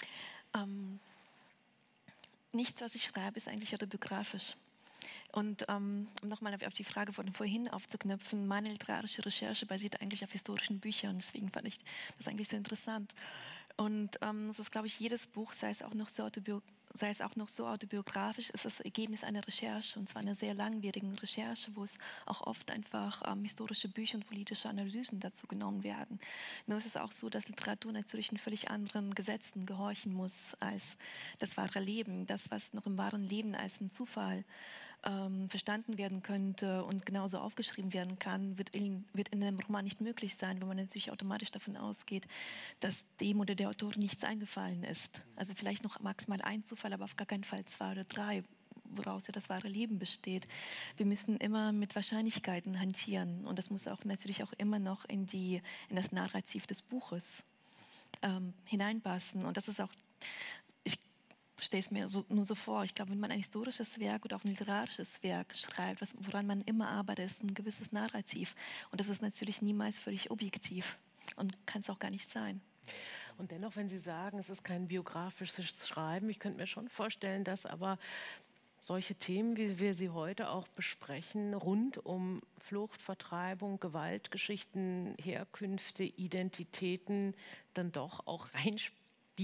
Nichts, was ich schreibe, ist eigentlich autobiografisch. Und um nochmal auf die Frage von vorhin aufzuknüpfen, meine literarische Recherche basiert eigentlich auf historischen Büchern. Deswegen fand ich das eigentlich so interessant. Und das ist, glaube ich, jedes Buch, sei es auch noch so sei es auch noch so autobiografisch, ist das Ergebnis einer Recherche, und zwar einer sehr langwierigen Recherche, wo es auch oft einfach historische Bücher und politische Analysen dazu genommen werden. Nur ist es auch so, dass Literatur natürlich in völlig anderen Gesetzen gehorchen muss als das wahre Leben. Das, was noch im wahren Leben als ein Zufall verstanden werden könnte und genauso aufgeschrieben werden kann, wird in einem Roman nicht möglich sein, wenn man natürlich automatisch davon ausgeht, dass dem oder der Autorin nichts eingefallen ist. Also vielleicht noch maximal ein Zufall, aber auf gar keinen Fall 2 oder 3, woraus ja das wahre Leben besteht. Wir müssen immer mit Wahrscheinlichkeiten hantieren, und das muss auch natürlich auch immer noch in das Narrativ des Buches hineinpassen. Und das ist auch, ich stelle es mir nur so vor, ich glaube, wenn man ein historisches Werk oder auch ein literarisches Werk schreibt, woran man immer arbeitet, ist ein gewisses Narrativ. Und das ist natürlich niemals völlig objektiv und kann es auch gar nicht sein. Und dennoch, wenn Sie sagen, es ist kein biografisches Schreiben, ich könnte mir schon vorstellen, dass aber solche Themen, wie wir sie heute auch besprechen, rund um Flucht, Vertreibung, Gewaltgeschichten, Herkünfte, Identitäten, dann doch auch reinspielen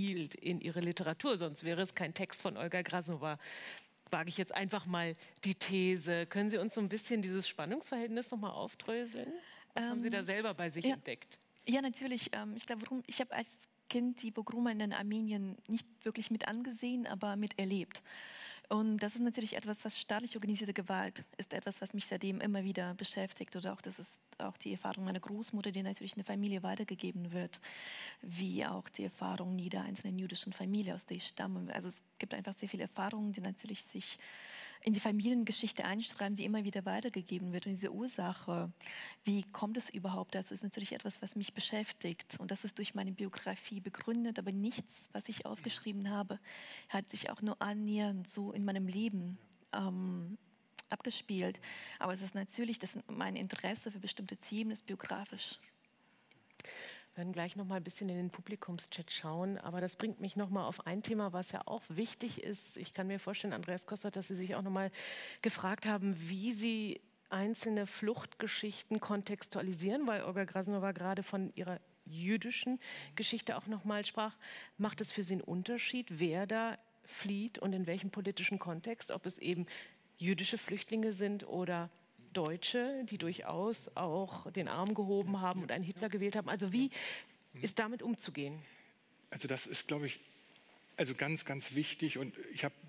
in Ihre Literatur, sonst wäre es kein Text von Olga Grasnowa. Wage ich jetzt einfach mal die These. Können Sie uns so ein bisschen dieses Spannungsverhältnis noch mal aufdröseln? Was haben Sie da selber bei sich entdeckt? Ja, natürlich. Ich habe als Kind die Pogrome in Armenien nicht wirklich mit angesehen, aber miterlebt. Und das ist natürlich etwas, was staatlich organisierte Gewalt ist, etwas, was mich seitdem immer wieder beschäftigt. Oder auch, das ist auch die Erfahrung meiner Großmutter, die natürlich in der Familie weitergegeben wird, wie auch die Erfahrung jeder einzelnen jüdischen Familie, aus der ich stamme. Also es gibt einfach sehr viele Erfahrungen, die natürlich sich in die Familiengeschichte einschreiben, die immer wieder weitergegeben wird. Und diese Ursache, wie kommt es überhaupt dazu, ist natürlich etwas, was mich beschäftigt. Und das ist durch meine Biografie begründet. Aber nichts, was ich aufgeschrieben habe, hat sich auch nur annähernd so in meinem Leben abgespielt. Aber es ist natürlich, mein Interesse für bestimmte Themen ist biografisch. Wir werden gleich noch mal ein bisschen in den Publikumschat schauen, aber das bringt mich noch mal auf ein Thema, was ja auch wichtig ist. Ich kann mir vorstellen, Andreas Kostert, dass Sie sich auch noch mal gefragt haben, wie Sie einzelne Fluchtgeschichten kontextualisieren, weil Olga Grasnowa gerade von ihrer jüdischen Geschichte auch noch mal sprach. Macht es für Sie einen Unterschied, wer da flieht und in welchem politischen Kontext, ob es eben jüdische Flüchtlinge sind oder Deutsche, die durchaus auch den Arm gehoben haben und einen Hitler gewählt haben. Also wie ist damit umzugehen? Also das ist, glaube ich, also ganz, ganz wichtig. Und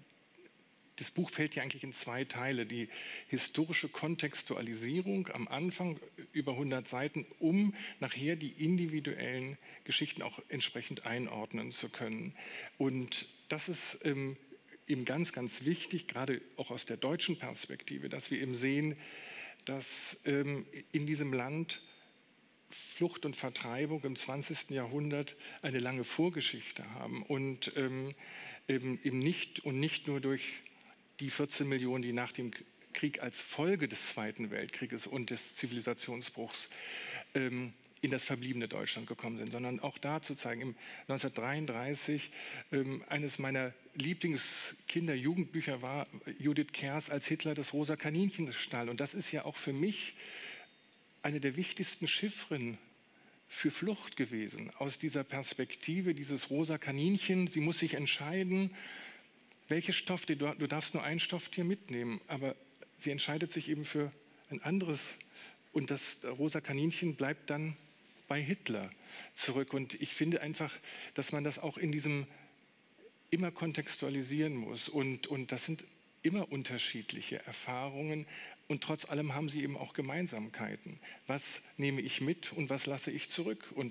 das Buch fällt ja eigentlich in 2 Teile. Die historische Kontextualisierung am Anfang über 100 Seiten, um nachher die individuellen Geschichten auch entsprechend einordnen zu können. Und das ist eben ganz, ganz wichtig, gerade auch aus der deutschen Perspektive, dass wir eben sehen, dass in diesem Land Flucht und Vertreibung im 20. Jahrhundert eine lange Vorgeschichte haben und eben nicht nur durch die 14 Millionen, die nach dem Krieg als Folge des Zweiten Weltkrieges und des Zivilisationsbruchs in das verbliebene Deutschland gekommen sind, sondern auch da zu zeigen, 1933, eines meiner Lieblings-Kinder-Jugendbücher war Judith Kerrs als Hitler das rosa Kaninchen stahl. Und das ist ja auch für mich eine der wichtigsten Chiffren für Flucht gewesen. Aus dieser Perspektive, dieses rosa Kaninchen, sie muss sich entscheiden, welches Stofftier, du darfst nur ein Stofftier mitnehmen, aber sie entscheidet sich eben für ein anderes. Und das rosa Kaninchen bleibt dann bei Hitler zurück. Und ich finde einfach, dass man das auch in diesem immer kontextualisieren muss. Und das sind immer unterschiedliche Erfahrungen. Und trotz allem haben sie eben auch Gemeinsamkeiten. Was nehme ich mit und was lasse ich zurück? Und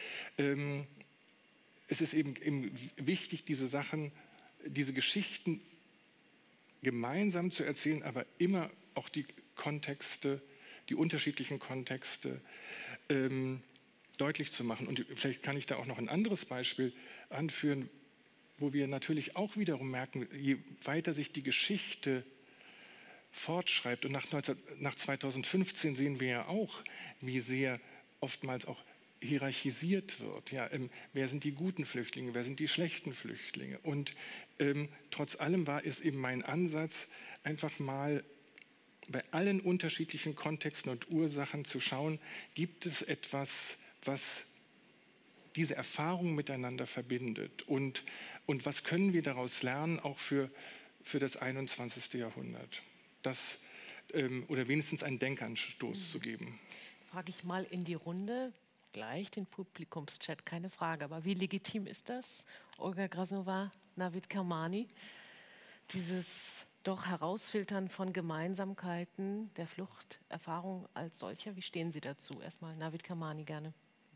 es ist eben wichtig, diese Geschichten gemeinsam zu erzählen, aber immer auch die unterschiedlichen Kontexte deutlich zu machen. Und vielleicht kann ich da auch noch ein anderes Beispiel anführen, wo wir natürlich auch wiederum merken, je weiter sich die Geschichte fortschreibt, und nach 2015 sehen wir ja auch, wie sehr oftmals auch hierarchisiert wird. Ja, wer sind die guten Flüchtlinge, wer sind die schlechten Flüchtlinge? Und trotz allem war es eben mein Ansatz, einfach mal bei allen unterschiedlichen Kontexten und Ursachen zu schauen, gibt es etwas, was diese Erfahrung miteinander verbindet. Und was können wir daraus lernen, auch für das 21. Jahrhundert? Oder wenigstens einen Denkanstoß zu geben. Frage ich mal in die Runde, gleich den Publikumschat, keine Frage. Aber wie legitim ist das, Olga Grasnova, Navid Kermani, dieses doch Herausfiltern von Gemeinsamkeiten der Fluchterfahrung als solcher? Wie stehen Sie dazu? Erstmal Navid Kermani gerne.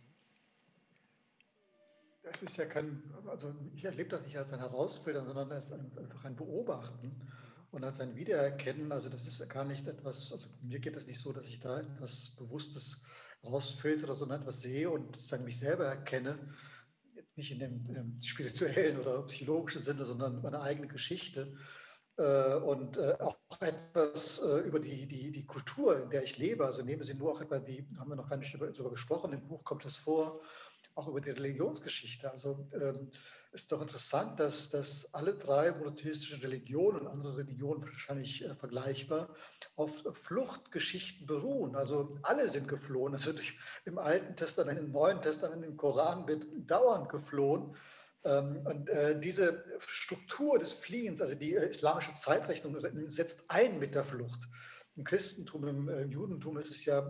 Das ist ja also ich erlebe das nicht als ein Herausfiltern, sondern als einfach ein Beobachten und als ein Wiedererkennen. Also das ist gar nicht etwas, also mir geht es nicht so, dass ich da etwas Bewusstes rausfiltere, sondern etwas sehe und sozusagen mich selber erkenne. Jetzt nicht in dem spirituellen oder psychologischen Sinne, sondern meine eigene Geschichte. Und auch etwas über die Kultur, in der ich lebe. Also nehmen Sie nur auch etwa haben wir noch gar nicht darüber gesprochen, im Buch kommt es vor, auch über die Religionsgeschichte. Also ist doch interessant, dass alle 3 monotheistischen Religionen und andere Religionen wahrscheinlich vergleichbar auf Fluchtgeschichten beruhen. Also alle sind geflohen. Also im Alten Testament, im Neuen Testament, im Koran wird dauernd geflohen. Und diese Struktur des Fliehens, also die islamische Zeitrechnung, setzt ein mit der Flucht. Im Christentum, im Judentum ist es ja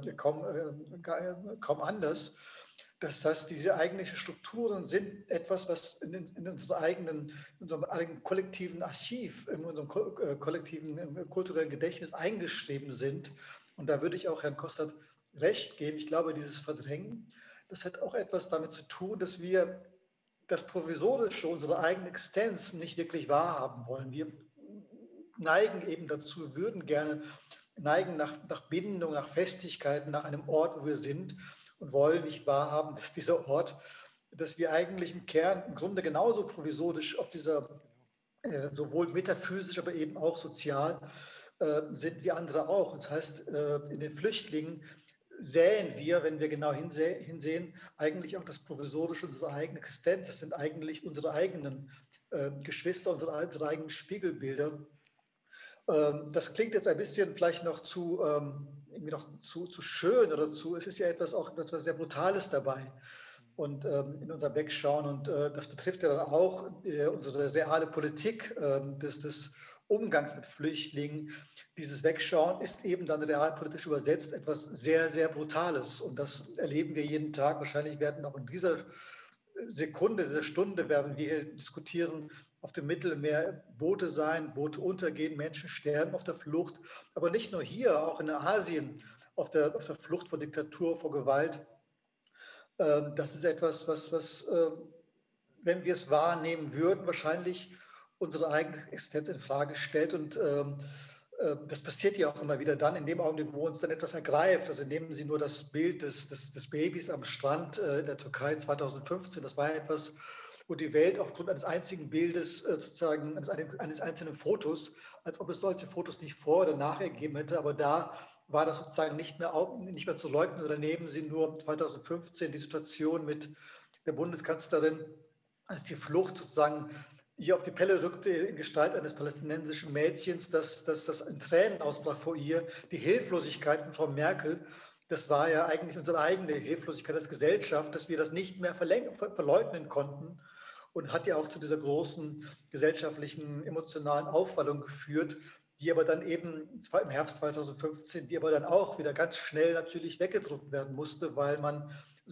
kaum anders. Das heißt, diese eigentlichen Strukturen sind etwas, was in unserem eigenen kollektiven Archiv, in unserem kollektiven kulturellen Gedächtnis eingeschrieben sind. Und da würde ich auch Herrn Kostert recht geben. Ich glaube, dieses Verdrängen, das hat auch etwas damit zu tun, dass wir das Provisorische, unsere eigene Existenz nicht wirklich wahrhaben wollen. Wir neigen eben dazu, würden gerne neigen nach Bindung, nach Festigkeit, nach einem Ort, wo wir sind und wollen nicht wahrhaben, dass dieser Ort, dass wir eigentlich im Kern im Grunde genauso provisorisch auf dieser, sowohl metaphysisch, aber eben auch sozial sind wie andere auch. Das heißt, in den Flüchtlingen säen wir, wenn wir genau hinsehen, eigentlich auch das Provisorische unserer eigenen Existenz. Das sind eigentlich unsere eigenen Geschwister, unsere eigenen Spiegelbilder. Das klingt jetzt ein bisschen vielleicht noch zu schön oder es ist ja etwas sehr Brutales dabei. Und in unserem Wegschauen, und das betrifft ja dann auch unsere reale Politik des Umgangs mit Flüchtlingen. Dieses Wegschauen ist eben dann realpolitisch übersetzt etwas sehr, sehr Brutales. Und das erleben wir jeden Tag. Wahrscheinlich werden auch in dieser Sekunde, dieser Stunde, werden wir hier diskutieren, auf dem Mittelmeer Boote sein, Boote untergehen, Menschen sterben auf der Flucht. Aber nicht nur hier, auch in Asien, auf der Flucht vor Diktatur, vor Gewalt. Das ist etwas, was wenn wir es wahrnehmen würden, wahrscheinlich unsere eigene Existenz in Frage stellt. Und das passiert ja auch immer wieder dann, in dem Augenblick, wo uns dann etwas ergreift. Also nehmen Sie nur das Bild des Babys am Strand in der Türkei 2015. Das war ja etwas, wo die Welt aufgrund eines einzigen Bildes, sozusagen eines einzelnen Fotos, als ob es solche Fotos nicht vor oder nachher gegeben hätte, aber da war das sozusagen nicht mehr zu leugnen. Oder nehmen Sie nur 2015 die Situation mit der Bundeskanzlerin, als die Flucht sozusagen hier auf die Pelle rückte in Gestalt eines palästinensischen Mädchens, das in Tränen ausbrach vor ihr, die Hilflosigkeit von Frau Merkel. Das war ja eigentlich unsere eigene Hilflosigkeit als Gesellschaft, dass wir das nicht mehr verleugnen konnten und hat ja auch zu dieser großen gesellschaftlichen, emotionalen Aufwallung geführt, die aber dann eben, zwar im Herbst 2015, die aber dann auch wieder ganz schnell natürlich weggedrückt werden musste, weil man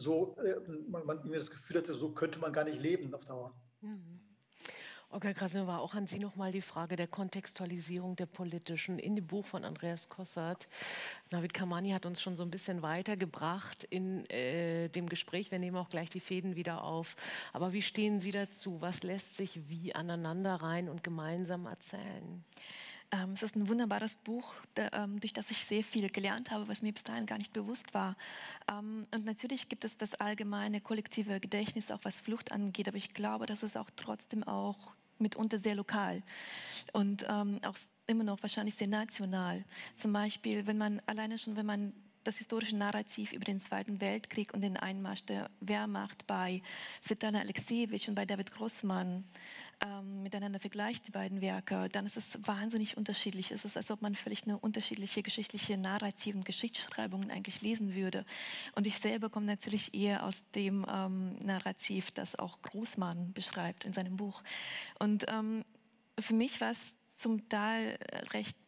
das Gefühl hatte, so könnte man gar nicht leben auf Dauer. Mhm. Olga Grasnova, auch an Sie nochmal die Frage der Kontextualisierung der politischen in dem Buch von Andreas Kossert. Navid Kermani hat uns schon so ein bisschen weitergebracht in dem Gespräch. Wir nehmen auch gleich die Fäden wieder auf. Aber wie stehen Sie dazu? Was lässt sich wie aneinanderreihen und gemeinsam erzählen? Es ist ein wunderbares Buch, durch das ich sehr viel gelernt habe, was mir bis dahin gar nicht bewusst war. Und natürlich gibt es das allgemeine kollektive Gedächtnis, auch was Flucht angeht, aber ich glaube, das ist auch trotzdem auch mitunter sehr lokal und auch immer noch wahrscheinlich sehr national. Zum Beispiel, wenn man das historische Narrativ über den Zweiten Weltkrieg und den Einmarsch der Wehrmacht bei Svetlana Alexiejewitsch und bei David Grossmann miteinander vergleicht, die beiden Werke, dann ist es wahnsinnig unterschiedlich. Es ist, als ob man völlig eine unterschiedliche geschichtliche Narrative und Geschichtsschreibungen eigentlich lesen würde. Und ich selber komme natürlich eher aus dem Narrativ, das auch Großmann beschreibt in seinem Buch. Und für mich war es zum Teil recht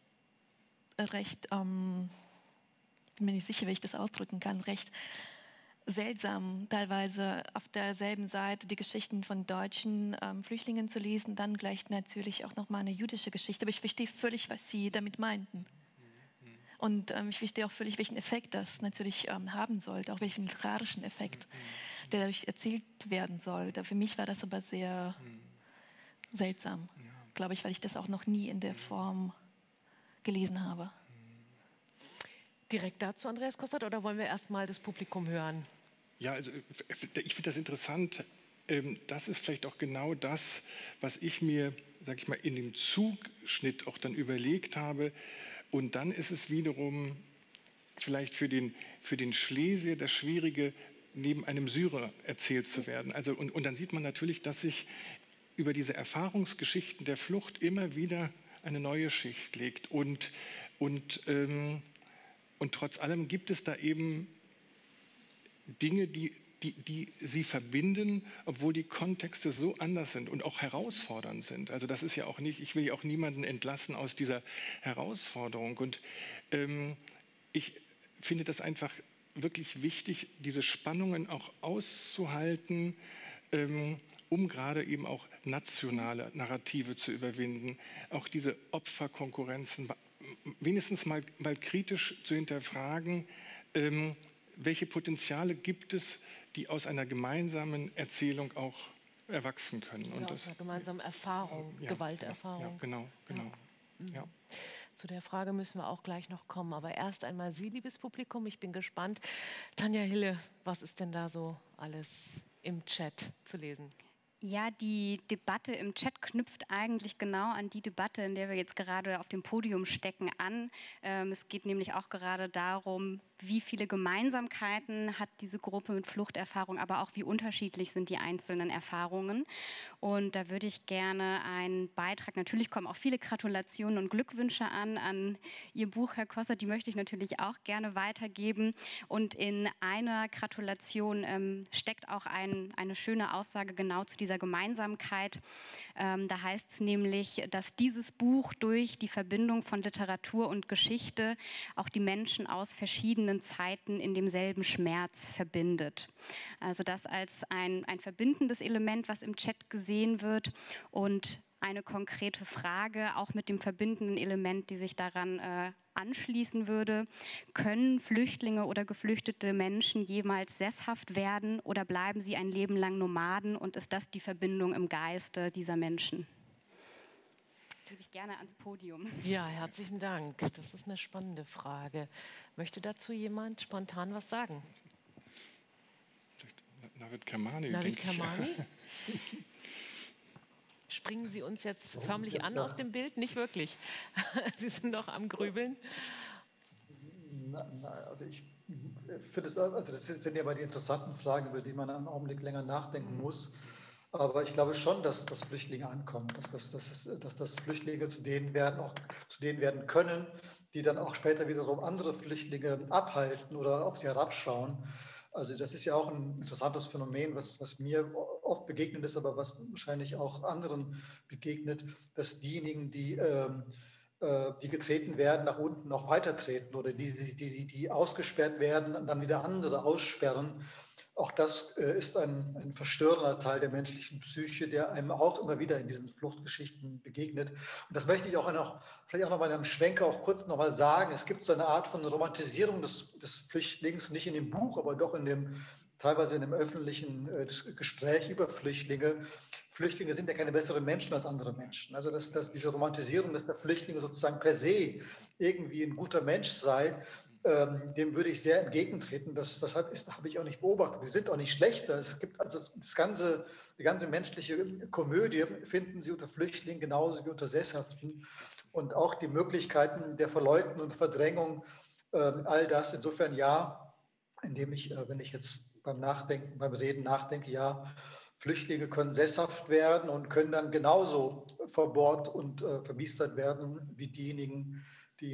bin mir nicht sicher, wie ich das ausdrücken kann, recht seltsam, teilweise auf derselben Seite die Geschichten von deutschen Flüchtlingen zu lesen, dann gleich natürlich auch nochmal eine jüdische Geschichte. Aber ich verstehe völlig, was Sie damit meinten. Und ich verstehe auch völlig, welchen Effekt das natürlich haben sollte, auch welchen literarischen Effekt, der dadurch erzielt werden soll. Für mich war das aber sehr seltsam, glaube ich, weil ich das auch noch nie in der Form gelesen habe. Direkt dazu, Andreas Kossert, oder wollen wir erst mal das Publikum hören? Ja, also ich finde das interessant. Das ist vielleicht auch genau das, was ich mir, sag ich mal, in dem Zugschnitt auch dann überlegt habe. Und dann ist es wiederum vielleicht für den Schlesier das Schwierige, neben einem Syrer erzählt zu werden. Also, und dann sieht man natürlich, dass sich über diese Erfahrungsgeschichten der Flucht immer wieder eine neue Schicht legt. Und trotz allem gibt es da eben Dinge, die sie verbinden, obwohl die Kontexte so anders sind und auch herausfordernd sind. Also das ist ja auch nicht, ich will ja auch niemanden entlassen aus dieser Herausforderung. Und ich finde das einfach wirklich wichtig, diese Spannungen auch auszuhalten, um gerade eben auch nationale Narrative zu überwinden, auch diese Opferkonkurrenzen wenigstens mal kritisch zu hinterfragen, welche Potenziale gibt es, die aus einer gemeinsamen Erzählung auch erwachsen können. Und aus einer gemeinsamen Erfahrung, ja, Gewalterfahrung. Ja, genau. Ja. Zu der Frage müssen wir auch gleich noch kommen. Aber erst einmal Sie, liebes Publikum, ich bin gespannt. Tanja Hille, was ist denn da so alles im Chat zu lesen? Ja, die Debatte im Chat knüpft eigentlich genau an die Debatte, in der wir jetzt gerade auf dem Podium stecken, an. Es geht nämlich auch gerade darum, wie viele Gemeinsamkeiten hat diese Gruppe mit Fluchterfahrung, aber auch wie unterschiedlich sind die einzelnen Erfahrungen. Und da würde ich gerne einen Beitrag, natürlich kommen auch viele Gratulationen und Glückwünsche an Ihr Buch, Herr Kossert, die möchte ich natürlich auch gerne weitergeben. Und in einer Gratulation steckt auch eine schöne Aussage genau zu dieser Gemeinsamkeit. Da heißt es nämlich, dass dieses Buch durch die Verbindung von Literatur und Geschichte auch die Menschen aus verschiedenen Zeiten in demselben Schmerz verbindet. Also das als ein verbindendes Element, was im Chat gesehen wird, und eine konkrete Frage, auch mit dem verbindenden Element, die sich daran anschließen würde: Können Flüchtlinge oder geflüchtete Menschen jemals sesshaft werden oder bleiben sie ein Leben lang Nomaden, und ist das die Verbindung im Geiste dieser Menschen? Gebe ich gerne ans Podium. Ja, herzlichen Dank. Das ist eine spannende Frage. Möchte dazu jemand spontan was sagen? Navid Kermani. Navid Kermani? Springen Sie uns jetzt förmlich an aus dem Bild? Nicht wirklich. Sie sind noch am Grübeln. Also ich finde das sind ja mal die interessanten Fragen, über die man einen Augenblick länger nachdenken muss. Aber ich glaube schon, dass Flüchtlinge ankommen, dass das Flüchtlinge zu denen werden können, die dann auch später wiederum andere Flüchtlinge abhalten oder auf sie herabschauen. Also das ist ja auch ein interessantes Phänomen, was mir oft begegnet ist, aber was wahrscheinlich auch anderen begegnet, dass diejenigen, die getreten werden, nach unten noch weiter treten, oder die ausgesperrt werden und dann wieder andere aussperren. Auch das ist ein verstörender Teil der menschlichen Psyche, der einem auch immer wieder in diesen Fluchtgeschichten begegnet. Und das möchte ich vielleicht auch noch mal in einem Schwenker auch kurz noch mal sagen. Es gibt so eine Art von Romantisierung des Flüchtlings, nicht in dem Buch, aber doch teilweise in dem öffentlichen Gespräch über Flüchtlinge. Flüchtlinge sind ja keine besseren Menschen als andere Menschen. Also dass diese Romantisierung, dass der Flüchtling sozusagen per se irgendwie ein guter Mensch sei, dem würde ich sehr entgegentreten. Das habe ich auch nicht beobachtet. Die sind auch nicht schlechter. Es gibt also die ganze menschliche Komödie finden Sie unter Flüchtlingen genauso wie unter Sesshaften. Und auch die Möglichkeiten der Verleugnung und Verdrängung, all das. Insofern ja, wenn ich jetzt beim Reden nachdenke, ja, Flüchtlinge können sesshaft werden und können dann genauso verbohrt und verbiestert werden wie diejenigen, die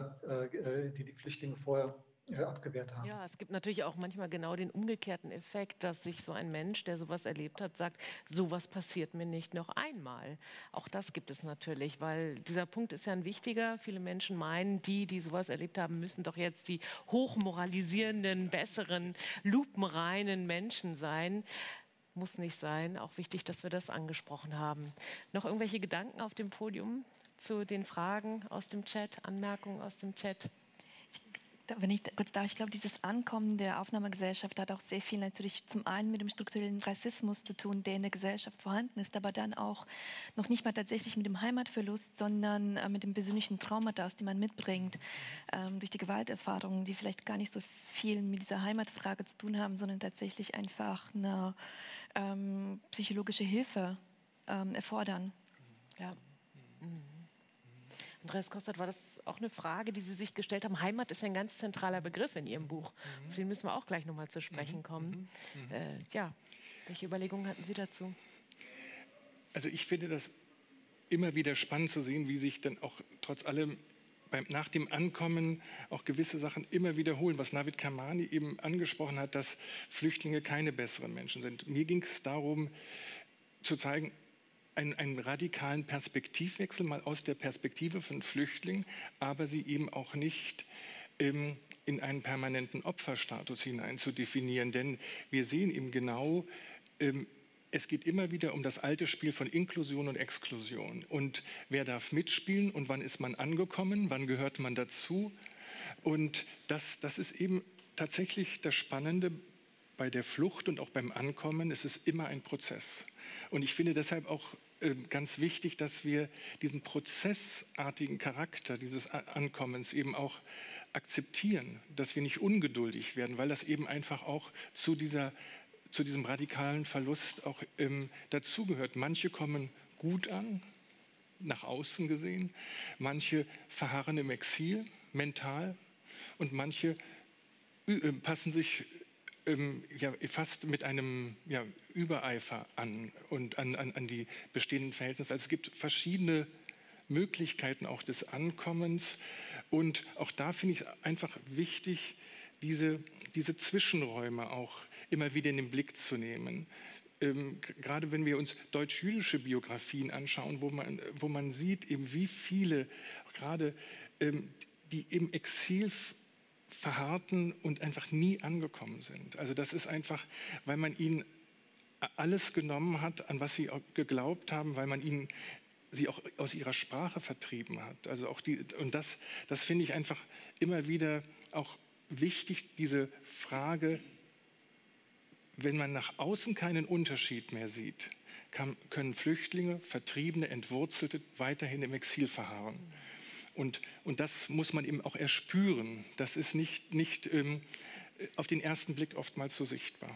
die Flüchtlinge vorher abgewehrt haben. Ja, es gibt natürlich auch manchmal genau den umgekehrten Effekt, dass sich so ein Mensch, der sowas erlebt hat, sagt, sowas passiert mir nicht noch einmal. Auch das gibt es natürlich, weil dieser Punkt ist ja ein wichtiger. Viele Menschen meinen, die sowas erlebt haben, müssen doch jetzt die hochmoralisierenden, besseren, lupenreinen Menschen sein. Muss nicht sein. Auch wichtig, dass wir das angesprochen haben. Noch irgendwelche Gedanken auf dem Podium zu den Fragen aus dem Chat, Anmerkungen aus dem Chat? Wenn ich kurz darf, ich glaube, dieses Ankommen der Aufnahmegesellschaft hat auch sehr viel natürlich zum einen mit dem strukturellen Rassismus zu tun, der in der Gesellschaft vorhanden ist, aber dann auch noch nicht mal tatsächlich mit dem Heimatverlust, sondern mit dem persönlichen Traumata, die man mitbringt, durch die Gewalterfahrungen, die vielleicht gar nicht so viel mit dieser Heimatfrage zu tun haben, sondern tatsächlich einfach eine psychologische Hilfe erfordern. Ja. Andreas Kostert, war das auch eine Frage, die Sie sich gestellt haben? Heimat ist ein ganz zentraler Begriff in Ihrem Buch. Auf den müssen wir auch gleich nochmal zu sprechen kommen. Ja, welche Überlegungen hatten Sie dazu? Also ich finde das immer wieder spannend zu sehen, wie sich dann auch trotz allem nach dem Ankommen auch gewisse Sachen immer wiederholen, was Navid Kermani eben angesprochen hat, dass Flüchtlinge keine besseren Menschen sind. Mir ging es darum, zu zeigen, einen radikalen Perspektivwechsel, mal aus der Perspektive von Flüchtlingen, aber sie eben auch nicht in einen permanenten Opferstatus hinein zu definieren. Denn wir sehen eben genau, es geht immer wieder um das alte Spiel von Inklusion und Exklusion. Und wer darf mitspielen und wann ist man angekommen, wann gehört man dazu? Und das ist eben tatsächlich das Spannende bei der Flucht und auch beim Ankommen. Es ist immer ein Prozess. Und ich finde deshalb auch ganz wichtig, dass wir diesen prozessartigen Charakter dieses Ankommens eben auch akzeptieren, dass wir nicht ungeduldig werden, weil das eben einfach auch zu diesem radikalen Verlust auch dazugehört. Manche kommen gut an, nach außen gesehen, manche verharren im Exil, mental, und manche passen sich fast mit einem Übereifer an und an die bestehenden Verhältnisse. Also es gibt verschiedene Möglichkeiten auch des Ankommens, und auch da finde ich es einfach wichtig, diese Zwischenräume auch immer wieder in den Blick zu nehmen. Gerade wenn wir uns deutsch-jüdische Biografien anschauen, wo man sieht, eben wie viele, gerade die im Exil verharrten und einfach nie angekommen sind. Also das ist einfach, weil man ihnen alles genommen hat, an was sie geglaubt haben, weil man sie auch aus ihrer Sprache vertrieben hat. Also auch und das finde ich einfach immer wieder auch wichtig, diese Frage, wenn man nach außen keinen Unterschied mehr sieht, können Flüchtlinge, Vertriebene, Entwurzelte weiterhin im Exil verharren. Und das muss man eben auch erspüren. Das ist nicht auf den ersten Blick oftmals so sichtbar.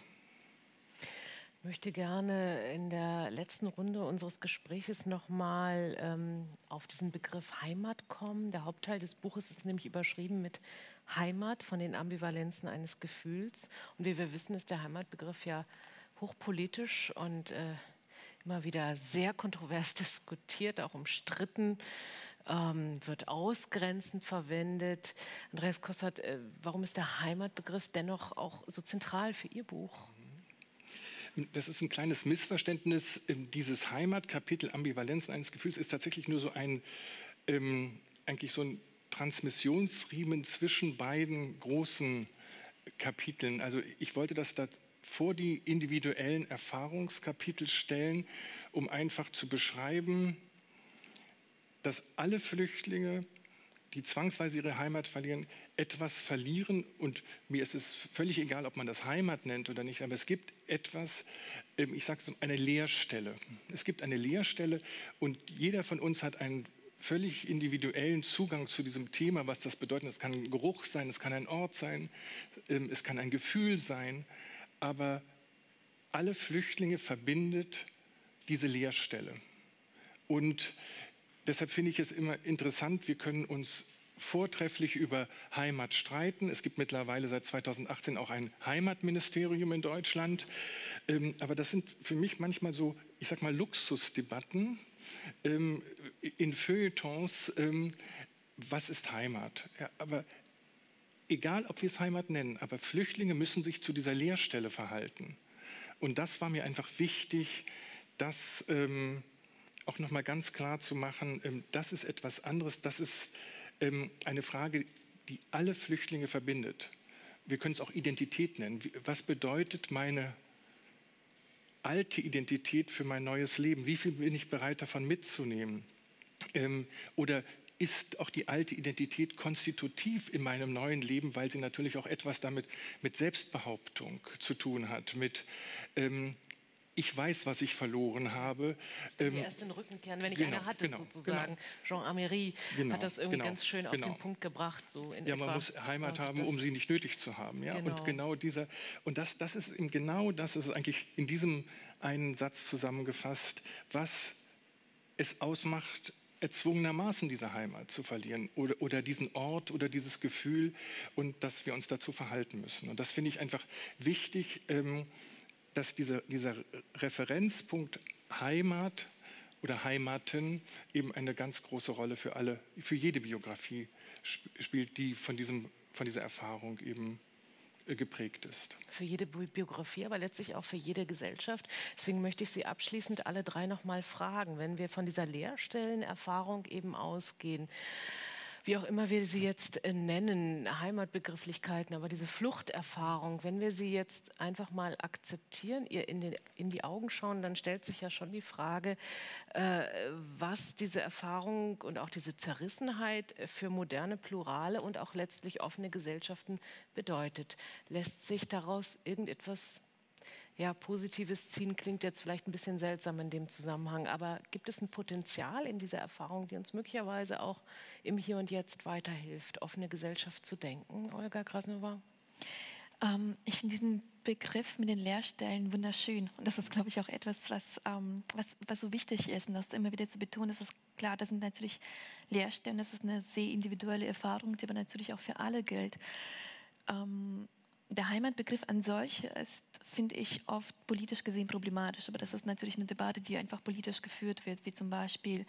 Ich möchte gerne in der letzten Runde unseres Gesprächs nochmal auf diesen Begriff Heimat kommen. Der Hauptteil des Buches ist nämlich überschrieben mit Heimat, von den Ambivalenzen eines Gefühls. Und wie wir wissen, ist der Heimatbegriff ja hochpolitisch und immer wieder sehr kontrovers diskutiert, auch umstritten. Wird ausgrenzend verwendet. Andreas Kostert, warum ist der Heimatbegriff dennoch auch so zentral für Ihr Buch? Das ist ein kleines Missverständnis. Dieses Heimatkapitel Ambivalenzen eines Gefühls ist tatsächlich nur so eigentlich so ein Transmissionsriemen zwischen beiden großen Kapiteln. Also ich wollte das da vor die individuellen Erfahrungskapitel stellen, um einfach zu beschreiben, dass alle Flüchtlinge, die zwangsweise ihre Heimat verlieren, etwas verlieren. Und mir ist es völlig egal, ob man das Heimat nennt oder nicht, aber es gibt etwas, ich sage es, eine Leerstelle. Es gibt eine Leerstelle, und jeder von uns hat einen völlig individuellen Zugang zu diesem Thema, was das bedeutet. Es kann ein Geruch sein, es kann ein Ort sein, es kann ein Gefühl sein, aber alle Flüchtlinge verbindet diese Leerstelle. Und deshalb finde ich es immer interessant, wir können uns vortrefflich über Heimat streiten. Es gibt mittlerweile seit 2018 auch ein Heimatministerium in Deutschland. Aber das sind für mich manchmal so, ich sag mal, Luxusdebatten in Feuilletons. Was ist Heimat? Ja, aber egal, ob wir es Heimat nennen, aber Flüchtlinge müssen sich zu dieser Leerstelle verhalten. Und das war mir einfach wichtig, das auch nochmal ganz klar zu machen. Das ist etwas anderes. Das ist eine Frage, die alle Flüchtlinge verbindet. Wir können es auch Identität nennen. Was bedeutet meine alte Identität für mein neues Leben? Wie viel bin ich bereit, davon mitzunehmen? Oder ist auch die alte Identität konstitutiv in meinem neuen Leben, weil sie natürlich auch etwas damit mit Selbstbehauptung zu tun hat, mit ich weiß, was ich verloren habe. Erst den Rücken kehren, wenn ich eine hatte, sozusagen. Jean Amery hat das irgendwie ganz schön auf den Punkt gebracht. So in man muss Heimat haben, um sie nicht nötig zu haben. Ja? Und genau dieser, und das ist eben genau das, ist eigentlich in diesem einen Satz zusammengefasst, was es ausmacht, erzwungenermaßen diese Heimat zu verlieren oder diesen Ort oder dieses Gefühl und dass wir uns dazu verhalten müssen. Und das finde ich einfach wichtig, dass dieser Referenzpunkt Heimat oder Heimaten eben eine ganz große Rolle für jede Biografie spielt, die von dieser Erfahrung eben geprägt ist. Für jede Biografie, aber letztlich auch für jede Gesellschaft. Deswegen möchte ich Sie abschließend alle drei noch mal fragen, wenn wir von dieser Leerstellenerfahrung eben ausgehen, wie auch immer wir sie jetzt nennen, Heimatbegrifflichkeiten, aber diese Fluchterfahrung, wenn wir sie jetzt einfach mal akzeptieren, ihr in die Augen schauen, dann stellt sich ja schon die Frage, was diese Erfahrung und auch diese Zerrissenheit für moderne, plurale und auch letztlich offene Gesellschaften bedeutet. Lässt sich daraus irgendetwas Positives ziehen, klingt jetzt vielleicht ein bisschen seltsam in dem Zusammenhang, aber gibt es ein Potenzial in dieser Erfahrung, die uns möglicherweise auch im Hier und Jetzt weiterhilft, offene Gesellschaft zu denken? Olga Krasnova? Ich finde diesen Begriff mit den Leerstellen wunderschön. Und das ist, glaube ich, auch etwas, was so wichtig ist. Und das immer wieder zu betonen, das ist klar, das sind natürlich Leerstellen, das ist eine sehr individuelle Erfahrung, die aber natürlich auch für alle gilt. Der Heimatbegriff an solch ist, finde ich, oft politisch gesehen problematisch. Aber das ist natürlich eine Debatte, die einfach politisch geführt wird, wie zum Beispiel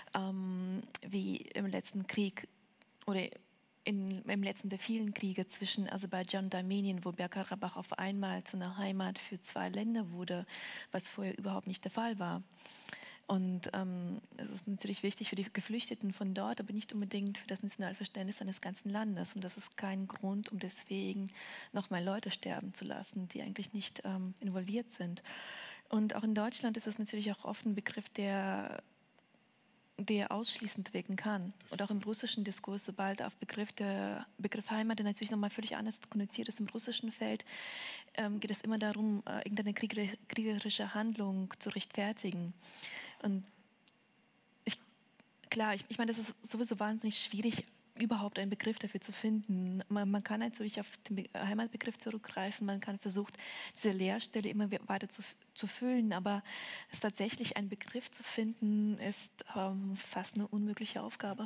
wie im letzten Krieg oder im letzten der vielen Kriege zwischen Aserbaidschan und Armenien, wo Bergkarabach auf einmal zu einer Heimat für zwei Länder wurde, was vorher überhaupt nicht der Fall war. Und es ist natürlich wichtig für die Geflüchteten von dort, aber nicht unbedingt für das Nationalverständnis eines ganzen Landes. Und das ist kein Grund, um deswegen nochmal Leute sterben zu lassen, die eigentlich nicht involviert sind. Und auch in Deutschland ist es natürlich auch oft ein Begriff, der ausschließend wirken kann. Und auch im russischen Diskurs, sobald auf Begriff Heimat, der natürlich nochmal völlig anders konnotiert ist im russischen Feld, geht es immer darum, irgendeine kriegerische Handlung zu rechtfertigen. Und ich meine, das ist sowieso wahnsinnig schwierig, überhaupt einen Begriff dafür zu finden. Man kann natürlich auf den Heimatbegriff zurückgreifen, man kann versuchen, diese Leerstelle immer weiter zu füllen, aber es tatsächlich einen Begriff zu finden, ist fast eine unmögliche Aufgabe.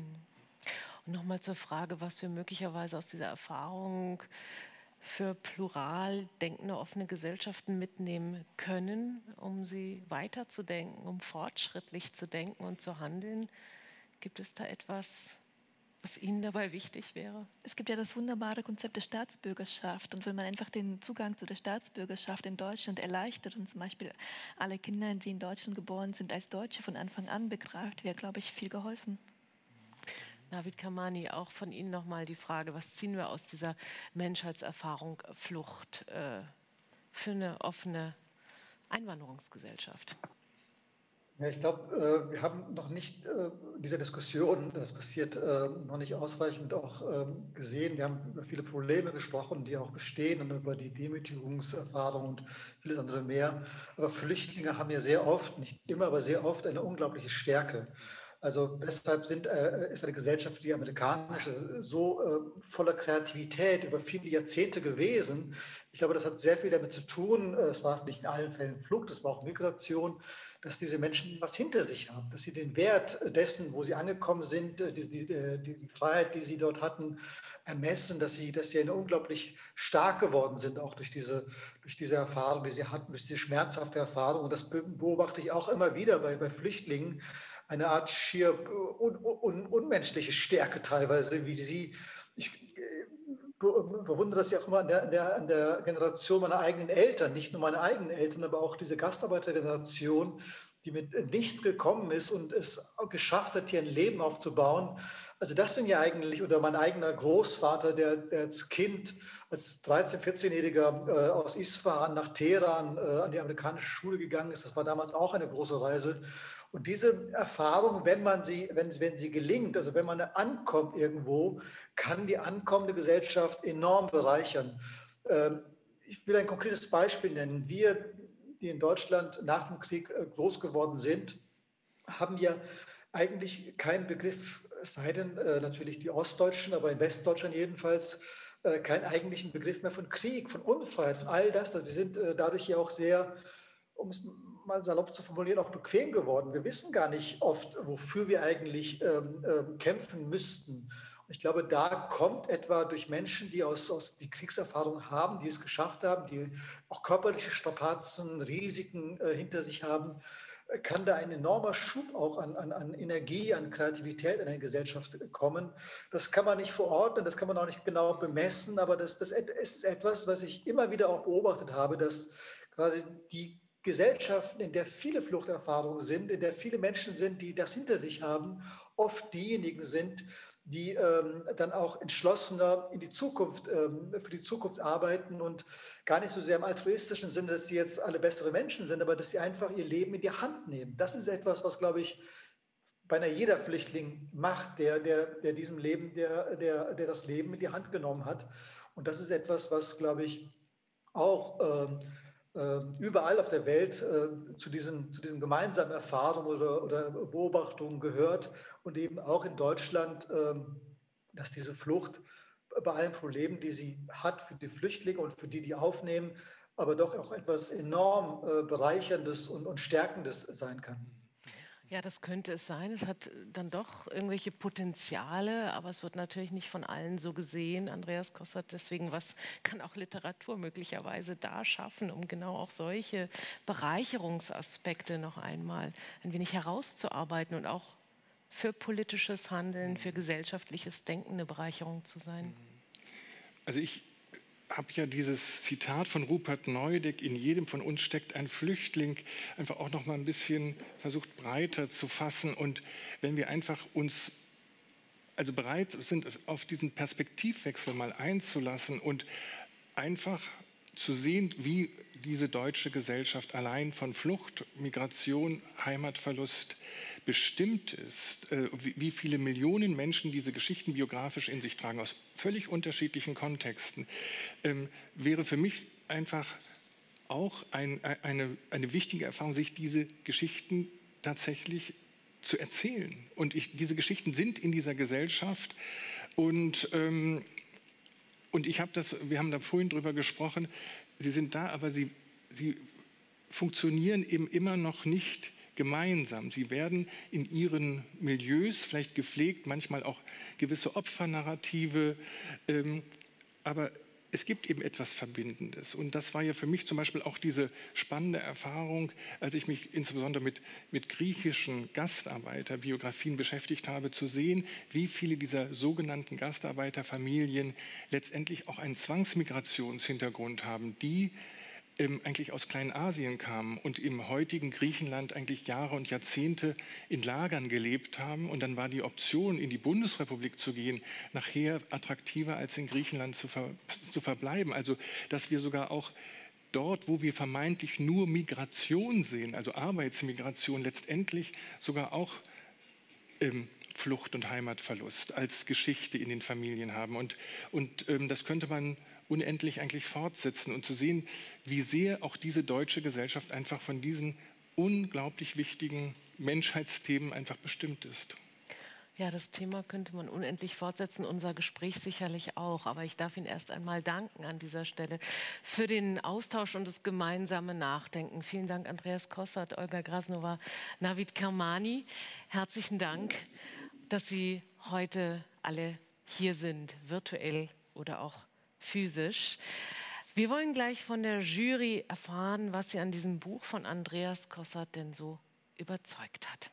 Und nochmal zur Frage, was wir möglicherweise aus dieser Erfahrung für plural denkende, offene Gesellschaften mitnehmen können, um sie weiterzudenken, um fortschrittlich zu denken und zu handeln. Gibt es da etwas, was Ihnen dabei wichtig wäre? Es gibt ja das wunderbare Konzept der Staatsbürgerschaft. Und wenn man einfach den Zugang zu der Staatsbürgerschaft in Deutschland erleichtert und zum Beispiel alle Kinder, die in Deutschland geboren sind, als Deutsche von Anfang an begreift, wäre, glaube ich, viel geholfen. Navid Kermani, auch von Ihnen nochmal die Frage, was ziehen wir aus dieser Menschheitserfahrung Flucht für eine offene Einwanderungsgesellschaft? Ja, ich glaube, wir haben noch nicht diese Diskussion, das passiert noch nicht ausreichend auch gesehen. Wir haben über viele Probleme gesprochen, die auch bestehen und über die Demütigungserfahrung und vieles andere mehr. Aber Flüchtlinge haben ja sehr oft, nicht immer, aber sehr oft eine unglaubliche Stärke. Also weshalb ist eine Gesellschaft wie die amerikanische so voller Kreativität über viele Jahrzehnte gewesen? Ich glaube, das hat sehr viel damit zu tun, es war nicht in allen Fällen Flucht, es war auch Migration, dass diese Menschen was hinter sich haben, dass sie den Wert dessen, wo sie angekommen sind, die Freiheit, die sie dort hatten, ermessen, dass sie unglaublich stark geworden sind, auch durch diese Erfahrung, die sie hatten, durch diese schmerzhafte Erfahrung. Und das beobachte ich auch immer wieder bei Flüchtlingen, eine Art schier unmenschliche Stärke teilweise, wie sie, ich bewundere das ja auch immer an der Generation meiner eigenen Eltern, nicht nur meine eigenen Eltern, aber auch diese Gastarbeitergeneration, die mit nichts gekommen ist und es geschafft hat, hier ein Leben aufzubauen. Also das sind ja eigentlich, oder mein eigener Großvater, der als Kind, als 13-, 14-Jähriger aus Isfahan nach Teheran an die amerikanische Schule gegangen ist, das war damals auch eine große Reise. Und diese Erfahrung, wenn sie gelingt, also wenn man ankommt irgendwo, kann die ankommende Gesellschaft enorm bereichern. Ich will ein konkretes Beispiel nennen. Wir, die in Deutschland nach dem Krieg groß geworden sind, haben ja eigentlich keinen Begriff, es sei denn natürlich die Ostdeutschen, aber in Westdeutschland jedenfalls, keinen eigentlichen Begriff mehr von Krieg, von Unfreiheit, von all das. Wir sind dadurch ja auch sehr, um es mal salopp zu formulieren, auch bequem geworden. Wir wissen gar nicht oft, wofür wir eigentlich kämpfen müssten. Ich glaube, da kommt etwa durch Menschen, die die Kriegserfahrung haben, die es geschafft haben, die auch körperliche Strapazen, Risiken hinter sich haben, kann da ein enormer Schub auch an Energie, an Kreativität in eine Gesellschaft kommen. Das kann man nicht verordnen, das kann man auch nicht genau bemessen, aber das ist etwas, was ich immer wieder auch beobachtet habe, dass gerade die Gesellschaften, in der viele Fluchterfahrungen sind, in der viele Menschen sind, die das hinter sich haben, oft diejenigen sind, die dann auch entschlossener in die Zukunft, für die Zukunft arbeiten und gar nicht so sehr im altruistischen Sinne, dass sie jetzt alle bessere Menschen sind, aber dass sie einfach ihr Leben in die Hand nehmen. Das ist etwas, was, glaube ich, beinahe jeder Flüchtling macht, der diesem Leben, der das Leben in die Hand genommen hat. Und das ist etwas, was, glaube ich, auch überall auf der Welt zu diesen gemeinsamen Erfahrungen oder Beobachtungen gehört und eben auch in Deutschland, dass diese Flucht bei allen Problemen, die sie hat für die Flüchtlinge und für die aufnehmen, aber doch auch etwas enorm Bereicherndes und Stärkendes sein kann. Ja, das könnte es sein. Es hat dann doch irgendwelche Potenziale, aber es wird natürlich nicht von allen so gesehen. Andreas Kossert, deswegen, was kann auch Literatur möglicherweise da schaffen, um genau auch solche Bereicherungsaspekte noch einmal ein wenig herauszuarbeiten und auch für politisches Handeln, für gesellschaftliches Denken eine Bereicherung zu sein? Also ich habe ja dieses Zitat von Rupert Neudeck, in jedem von uns steckt ein Flüchtling, einfach auch noch mal ein bisschen versucht breiter zu fassen. Und wenn wir einfach uns also bereit sind, auf diesen Perspektivwechsel mal einzulassen und einfach zu sehen, wie diese deutsche Gesellschaft allein von Flucht, Migration, Heimatverlust bestimmt ist, wie viele Millionen Menschen diese Geschichten biografisch in sich tragen, aus völlig unterschiedlichen Kontexten, wäre für mich einfach auch eine wichtige Erfahrung, sich diese Geschichten tatsächlich zu erzählen. Und diese Geschichten sind in dieser Gesellschaft und wir haben da vorhin drüber gesprochen, sie sind da, aber sie funktionieren eben immer noch nicht gemeinsam. Sie werden in ihren Milieus vielleicht gepflegt, manchmal auch gewisse Opfernarrative, aber es gibt eben etwas Verbindendes. Und das war ja für mich zum Beispiel auch diese spannende Erfahrung, als ich mich insbesondere mit griechischen Gastarbeiterbiografien beschäftigt habe, zu sehen, wie viele dieser sogenannten Gastarbeiterfamilien letztendlich auch einen Zwangsmigrationshintergrund haben, die eigentlich aus Kleinasien kamen und im heutigen Griechenland eigentlich Jahre und Jahrzehnte in Lagern gelebt haben. Und dann war die Option, in die Bundesrepublik zu gehen, nachher attraktiver als in Griechenland zu verbleiben. Also dass wir sogar auch dort, wo wir vermeintlich nur Migration sehen, also Arbeitsmigration, letztendlich sogar auch Flucht und Heimatverlust als Geschichte in den Familien haben. Und das könnte man unendlich eigentlich fortsetzen und zu sehen, wie sehr auch diese deutsche Gesellschaft einfach von diesen unglaublich wichtigen Menschheitsthemen einfach bestimmt ist. Ja, das Thema könnte man unendlich fortsetzen, unser Gespräch sicherlich auch. Aber ich darf Ihnen erst einmal danken an dieser Stelle für den Austausch und das gemeinsame Nachdenken. Vielen Dank, Andreas Kossat, Olga Grasnova, Navid Kermani. Herzlichen Dank, dass Sie heute alle hier sind, virtuell oder auch physisch. Wir wollen gleich von der Jury erfahren, was sie an diesem Buch von Andreas Kossat denn so überzeugt hat.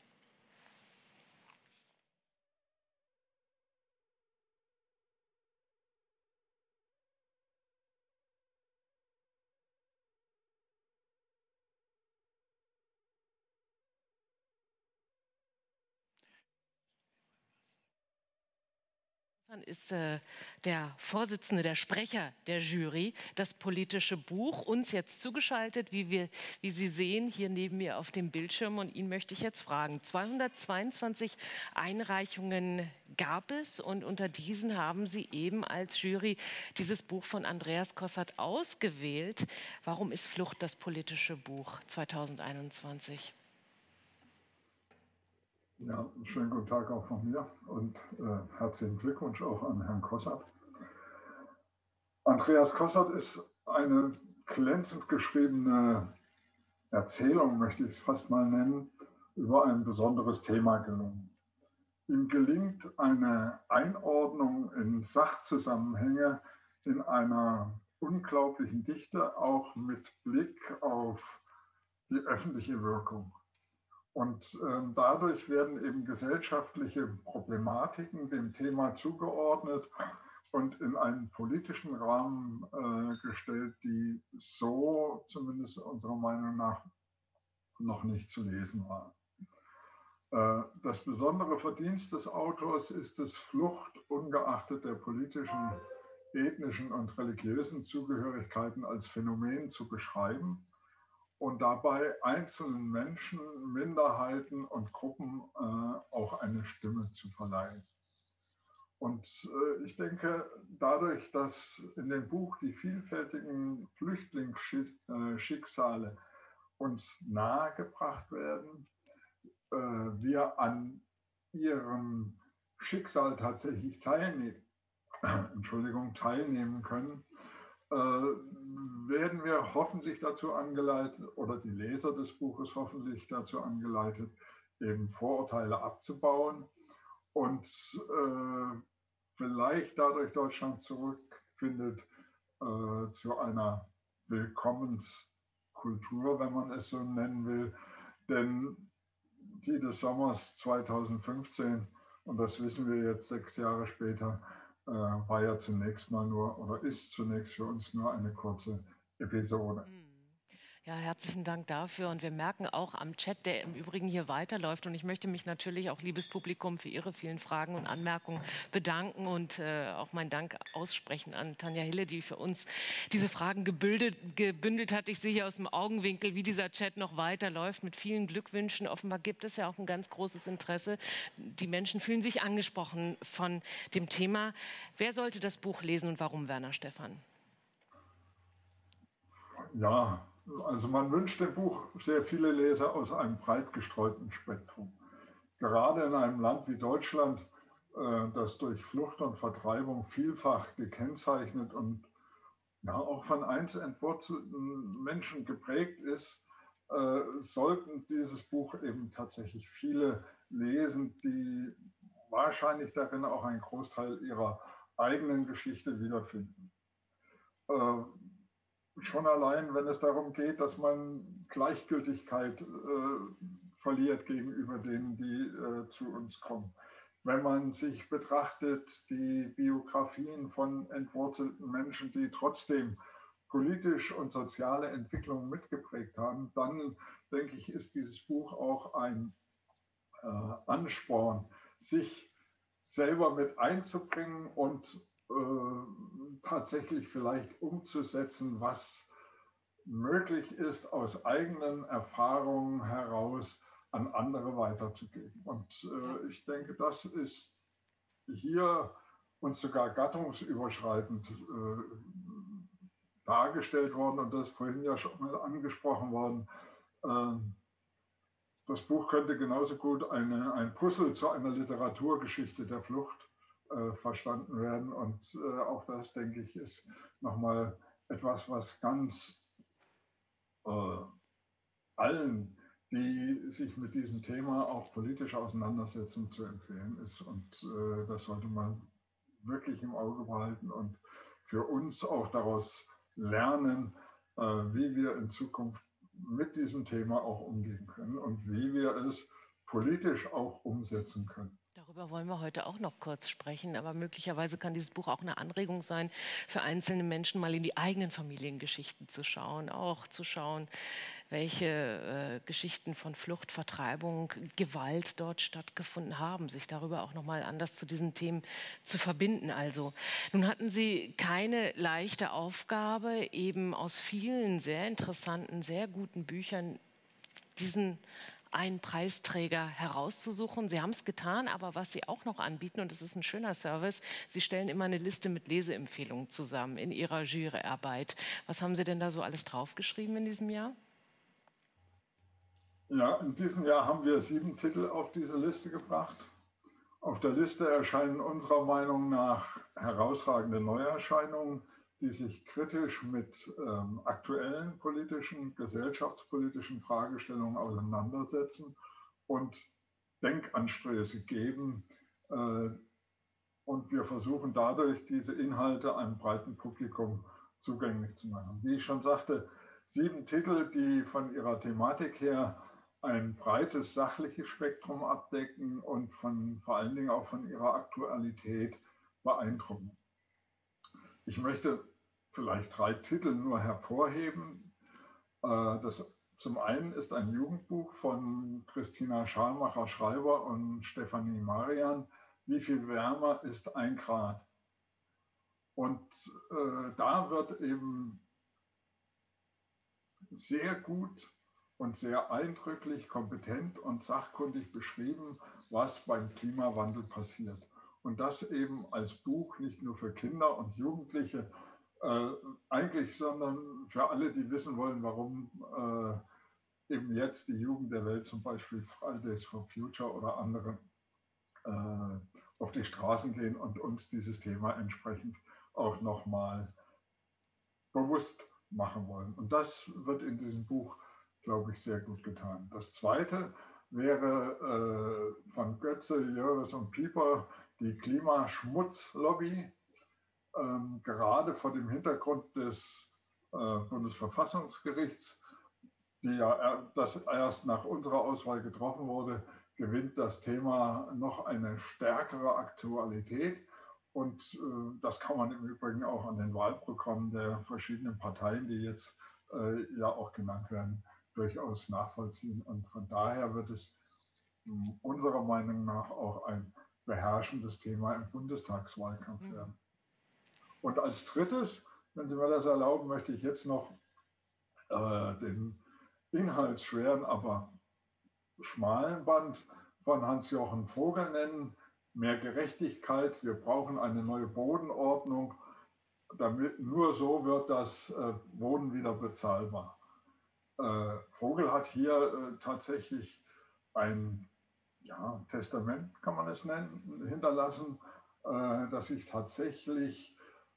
Ist der Vorsitzende, der Sprecher der Jury, das politische Buch, uns jetzt zugeschaltet, wie Sie sehen, hier neben mir auf dem Bildschirm. Und ihn möchte ich jetzt fragen. 222 Einreichungen gab es und unter diesen haben Sie eben als Jury dieses Buch von Andreas Kossat ausgewählt. Warum ist Flucht das politische Buch 2021? Ja, schönen guten Tag auch von mir und herzlichen Glückwunsch auch an Herrn Kossat. Andreas Kossat ist eine glänzend geschriebene Erzählung, möchte ich es fast mal nennen, über ein besonderes Thema gelungen. Ihm gelingt eine Einordnung in Sachzusammenhänge in einer unglaublichen Dichte, auch mit Blick auf die öffentliche Wirkung. Und dadurch werden eben gesellschaftliche Problematiken dem Thema zugeordnet und in einen politischen Rahmen gestellt, die so zumindest unserer Meinung nach noch nicht zu lesen waren. Das besondere Verdienst des Autors ist es, Flucht ungeachtet der politischen, ethnischen und religiösen Zugehörigkeiten als Phänomen zu beschreiben und dabei einzelnen Menschen, Minderheiten und Gruppen auch eine Stimme zu verleihen. Und ich denke, dadurch, dass in dem Buch die vielfältigen Flüchtlingsschicksale uns nahegebracht werden, wir an ihrem Schicksal tatsächlich teilnehmen können, werden wir hoffentlich dazu angeleitet, oder die Leser des Buches hoffentlich dazu angeleitet, eben Vorurteile abzubauen und vielleicht dadurch Deutschland zurückfindet zu einer Willkommenskultur, wenn man es so nennen will. Denn die des Sommers 2015, und das wissen wir jetzt 6 Jahre später, war ja zunächst mal nur oder ist zunächst für uns nur eine kurze Episode. Ja, herzlichen Dank dafür. Und wir merken auch am Chat, der im Übrigen hier weiterläuft. Und ich möchte mich natürlich auch, liebes Publikum, für Ihre vielen Fragen und Anmerkungen bedanken und auch meinen Dank aussprechen an Tanja Hille, die für uns diese Fragen gebündelt hat. Ich sehe hier aus dem Augenwinkel, wie dieser Chat noch weiterläuft mit vielen Glückwünschen. Offenbar gibt es ja auch ein ganz großes Interesse. Die Menschen fühlen sich angesprochen von dem Thema. Wer sollte das Buch lesen und warum, Werner Stephan? Ja, also man wünscht dem Buch sehr viele Leser aus einem breit gestreuten Spektrum. Gerade in einem Land wie Deutschland, das durch Flucht und Vertreibung vielfach gekennzeichnet und ja, auch von einst entwurzelten Menschen geprägt ist, sollten dieses Buch eben tatsächlich viele lesen, die wahrscheinlich darin auch einen Großteil ihrer eigenen Geschichte wiederfinden. Schon allein, wenn es darum geht, dass man Gleichgültigkeit verliert gegenüber denen, die zu uns kommen. Wenn man sich betrachtet, die Biografien von entwurzelten Menschen, die trotzdem politisch und soziale Entwicklungen mitgeprägt haben, dann denke ich, ist dieses Buch auch ein Ansporn, sich selber mit einzubringen und tatsächlich vielleicht umzusetzen, was möglich ist, aus eigenen Erfahrungen heraus an andere weiterzugeben. Und ich denke, das ist hier uns sogar gattungsüberschreitend dargestellt worden und das ist vorhin ja schon mal angesprochen worden. das Buch könnte genauso gut ein Puzzle zu einer Literaturgeschichte der Flucht verstanden werden. Und auch das, denke ich, ist nochmal etwas, was ganz allen, die sich mit diesem Thema auch politisch auseinandersetzen, zu empfehlen ist. Und das sollte man wirklich im Auge behalten und für uns auch daraus lernen, wie wir in Zukunft mit diesem Thema auch umgehen können und wie wir es politisch auch umsetzen können. Darüber wollen wir heute auch noch kurz sprechen, aber möglicherweise kann dieses Buch auch eine Anregung sein, für einzelne Menschen mal in die eigenen Familiengeschichten zu schauen, auch zu schauen, welche Geschichten von Flucht, Vertreibung, Gewalt dort stattgefunden haben, sich darüber auch noch mal anders zu diesen Themen zu verbinden. Also, nun hatten Sie keine leichte Aufgabe, eben aus vielen sehr interessanten, sehr guten Büchern diesen einen Preisträger herauszusuchen. Sie haben es getan, aber was Sie auch noch anbieten, und das ist ein schöner Service, Sie stellen immer eine Liste mit Leseempfehlungen zusammen in Ihrer Juryarbeit. Was haben Sie denn da so alles draufgeschrieben in diesem Jahr? Ja, in diesem Jahr haben wir 7 Titel auf diese Liste gebracht. Auf der Liste erscheinen unserer Meinung nach herausragende Neuerscheinungen, die sich kritisch mit aktuellen politischen, gesellschaftspolitischen Fragestellungen auseinandersetzen und Denkanstöße geben. Und wir versuchen dadurch, diese Inhalte einem breiten Publikum zugänglich zu machen. Wie ich schon sagte, 7 Titel, die von ihrer Thematik her ein breites sachliches Spektrum abdecken und vor allen Dingen auch von ihrer Aktualität beeindrucken. Ich möchte vielleicht 3 Titel nur hervorheben. Zum einen ist ein Jugendbuch von Christina Schalmacher-Schreiber und Stefanie Marian, Wie viel wärmer ist 1 Grad? Und da wird eben sehr gut und sehr eindrücklich, kompetent und sachkundig beschrieben, was beim Klimawandel passiert. Und das eben als Buch nicht nur für Kinder und Jugendliche eigentlich, sondern für alle, die wissen wollen, warum eben jetzt die Jugend der Welt, zum Beispiel Fridays for Future oder andere, auf die Straßen gehen und uns dieses Thema entsprechend auch nochmal bewusst machen wollen. Und das wird in diesem Buch, glaube ich, sehr gut getan. Das zweite wäre von Götze, Jöres und Pieper, die Klimaschmutzlobby. Gerade vor dem Hintergrund des Bundesverfassungsgerichts, das erst nach unserer Auswahl getroffen wurde, gewinnt das Thema noch eine stärkere Aktualität. Und das kann man im Übrigen auch an den Wahlprogrammen der verschiedenen Parteien, die jetzt ja auch genannt werden, durchaus nachvollziehen. Und von daher wird es unserer Meinung nach auch ein beherrschendes Thema im Bundestagswahlkampf werden. Und als drittes, wenn Sie mir das erlauben, möchte ich jetzt noch den inhaltsschweren, aber schmalen Band von Hans-Jochen Vogel nennen. Mehr Gerechtigkeit, wir brauchen eine neue Bodenordnung, damit nur so wird das Wohnen wieder bezahlbar. Vogel hat hier tatsächlich ein Testament, kann man es nennen, hinterlassen, das sich tatsächlich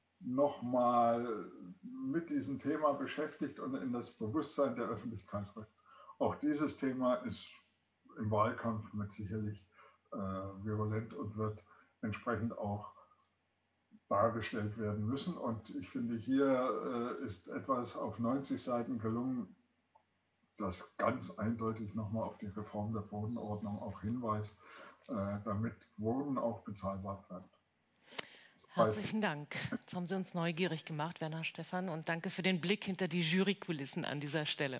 nochmal mit diesem Thema beschäftigt und in das Bewusstsein der Öffentlichkeit rückt. Auch dieses Thema ist im Wahlkampf mit sicherlich virulent und wird entsprechend auch dargestellt werden müssen. Und ich finde, hier ist etwas auf 90 Seiten gelungen, das ganz eindeutig nochmal auf die Reform der Bodenordnung auch hinweist, damit Wohnen auch bezahlbar bleibt. Herzlichen Dank. Jetzt haben Sie uns neugierig gemacht, Werner Stephan, und danke für den Blick hinter die Jurykulissen an dieser Stelle.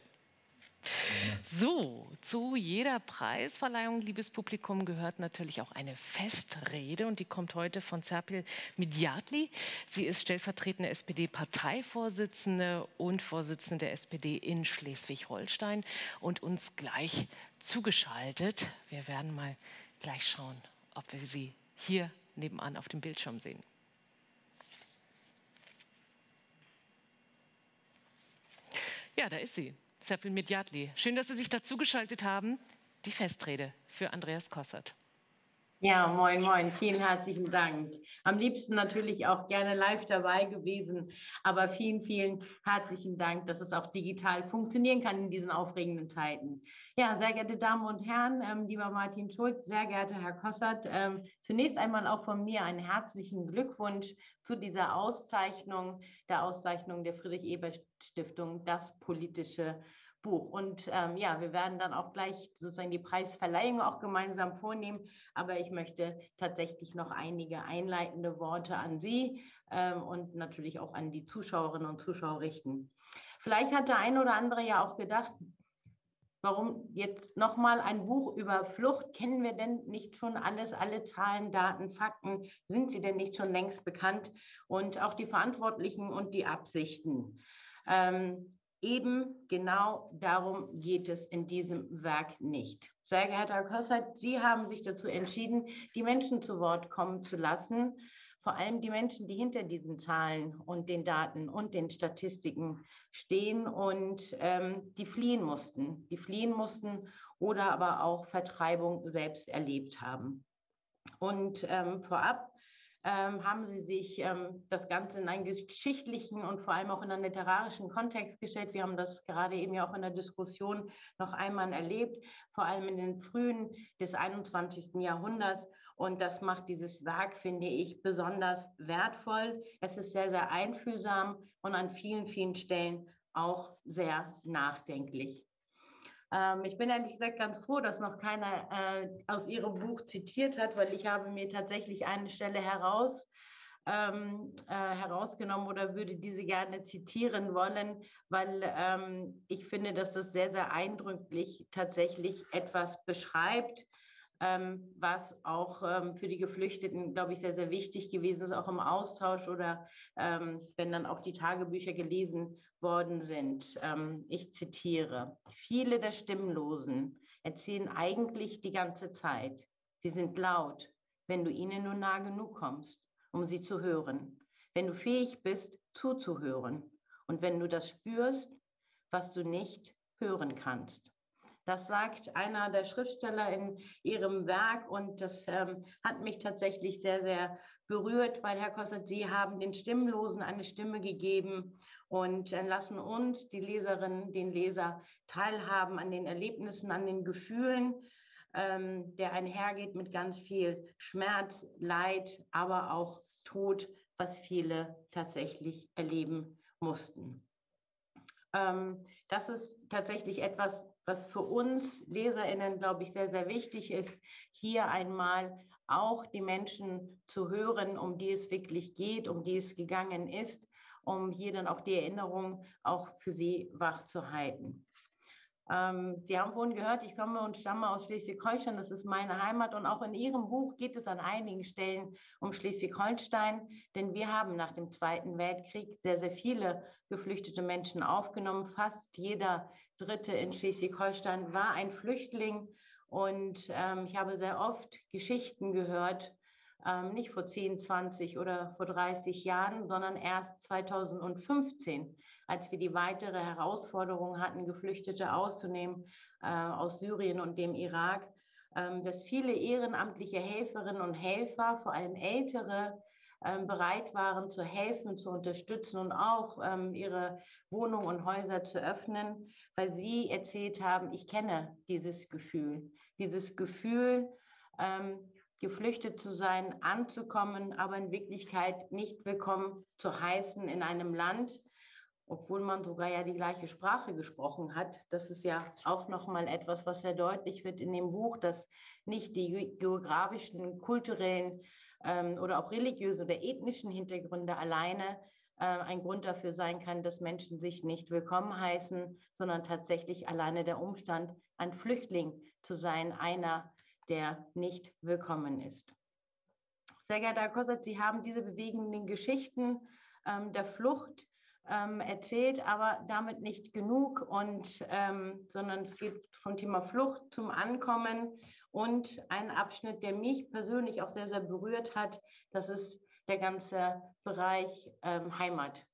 So, zu jeder Preisverleihung, liebes Publikum, gehört natürlich auch eine Festrede und die kommt heute von Serpil Midyatli. Sie ist stellvertretende SPD-Parteivorsitzende und Vorsitzende der SPD in Schleswig-Holstein und uns gleich zugeschaltet. Wir werden mal gleich schauen, ob wir sie hier nebenan auf dem Bildschirm sehen. Ja, da ist sie. Serpil Midyatli. Schön, dass Sie sich dazugeschaltet haben. die Festrede für Andreas Kossert. Ja, moin, moin, vielen herzlichen Dank. Am liebsten natürlich auch gerne live dabei gewesen, aber vielen, vielen herzlichen Dank, dass es auch digital funktionieren kann in diesen aufregenden Zeiten. Ja, sehr geehrte Damen und Herren, lieber Martin Schulz, sehr geehrter Herr Kossert, zunächst einmal auch von mir einen herzlichen Glückwunsch zu dieser Auszeichnung, der Auszeichnung der Friedrich-Ebert-Stiftung, das politische Buch. Und ja, wir werden dann auch gleich sozusagen die Preisverleihung auch gemeinsam vornehmen. Aber ich möchte tatsächlich noch einige einleitende Worte an Sie und natürlich auch an die Zuschauerinnen und Zuschauer richten. Vielleicht hat der eine oder andere ja auch gedacht, warum jetzt nochmal ein Buch über Flucht? Kennen wir denn nicht schon alles, alle Zahlen, Daten, Fakten? Sind sie denn nicht schon längst bekannt? Und auch die Verantwortlichen und die Absichten. Eben genau darum geht es in diesem Werk nicht. Sehr geehrter Herr Kossert, Sie haben sich dazu entschieden, die Menschen zu Wort kommen zu lassen, vor allem die Menschen, die hinter diesen Zahlen und den Daten und den Statistiken stehen und die fliehen mussten oder aber auch Vertreibung selbst erlebt haben. Und vorab haben Sie sich das Ganze in einen geschichtlichen und vor allem auch in einen literarischen Kontext gestellt. Wir haben das gerade eben ja auch in der Diskussion noch einmal erlebt, vor allem in den Frühen des 21. Jahrhunderts. Und das macht dieses Werk, finde ich, besonders wertvoll. Es ist sehr, sehr einfühlsam und an vielen, vielen Stellen auch sehr nachdenklich. Ich bin ehrlich gesagt ganz froh, dass noch keiner aus Ihrem Buch zitiert hat, weil ich habe mir tatsächlich eine Stelle herausgenommen oder würde diese gerne zitieren wollen, weil ich finde, dass das sehr, sehr eindrücklich tatsächlich etwas beschreibt, was auch für die Geflüchteten, glaube ich, sehr, sehr wichtig gewesen ist, auch im Austausch oder wenn dann auch die Tagebücher gelesen worden sind. Ich zitiere: Viele der Stimmlosen erzählen eigentlich die ganze Zeit. Sie sind laut, wenn du ihnen nur nah genug kommst, um sie zu hören. Wenn du fähig bist, zuzuhören. Und wenn du das spürst, was du nicht hören kannst. Das sagt einer der Schriftsteller in ihrem Werk und das hat mich tatsächlich sehr, sehr berührt, weil, Herr Kossert, Sie haben den Stimmlosen eine Stimme gegeben und lassen uns, die Leserinnen, den Leser, teilhaben an den Erlebnissen, an den Gefühlen, der einhergeht mit ganz viel Schmerz, Leid, aber auch Tod, was viele tatsächlich erleben mussten. Das ist tatsächlich etwas, was für uns LeserInnen, glaube ich, sehr, sehr wichtig ist, hier einmal auch die Menschen zu hören, um die es wirklich geht, um die es gegangen ist, um hier dann auch die Erinnerung auch für sie wach zu halten. Sie haben vorhin gehört, ich komme und stamme aus Schleswig-Holstein, das ist meine Heimat und auch in Ihrem Buch geht es an einigen Stellen um Schleswig-Holstein, denn wir haben nach dem Zweiten Weltkrieg sehr, sehr viele geflüchtete Menschen aufgenommen. Fast jeder Dritte in Schleswig-Holstein war ein Flüchtling und ich habe sehr oft Geschichten gehört, nicht vor 10, 20 oder vor 30 Jahren, sondern erst 2015, als wir die weitere Herausforderung hatten, Geflüchtete auszunehmen aus Syrien und dem Irak, dass viele ehrenamtliche Helferinnen und Helfer, vor allem Ältere, bereit waren zu helfen, zu unterstützen und auch ihre Wohnungen und Häuser zu öffnen, weil sie erzählt haben, ich kenne dieses Gefühl, geflüchtet zu sein, anzukommen, aber in Wirklichkeit nicht willkommen zu heißen in einem Land, obwohl man sogar ja die gleiche Sprache gesprochen hat. Das ist ja auch nochmal etwas, was sehr deutlich wird in dem Buch, dass nicht die geografischen, kulturellen oder auch religiösen oder ethnischen Hintergründe alleine ein Grund dafür sein kann, dass Menschen sich nicht willkommen heißen, sondern tatsächlich alleine der Umstand, ein Flüchtling zu sein, einer, der nicht willkommen ist. Sehr geehrter Herr Kossert, Sie haben diese bewegenden Geschichten der Flucht erzählt, aber damit nicht genug, sondern es geht vom Thema Flucht zum Ankommen und ein Abschnitt, der mich persönlich auch sehr, sehr berührt hat, das ist der ganze Bereich Heimat.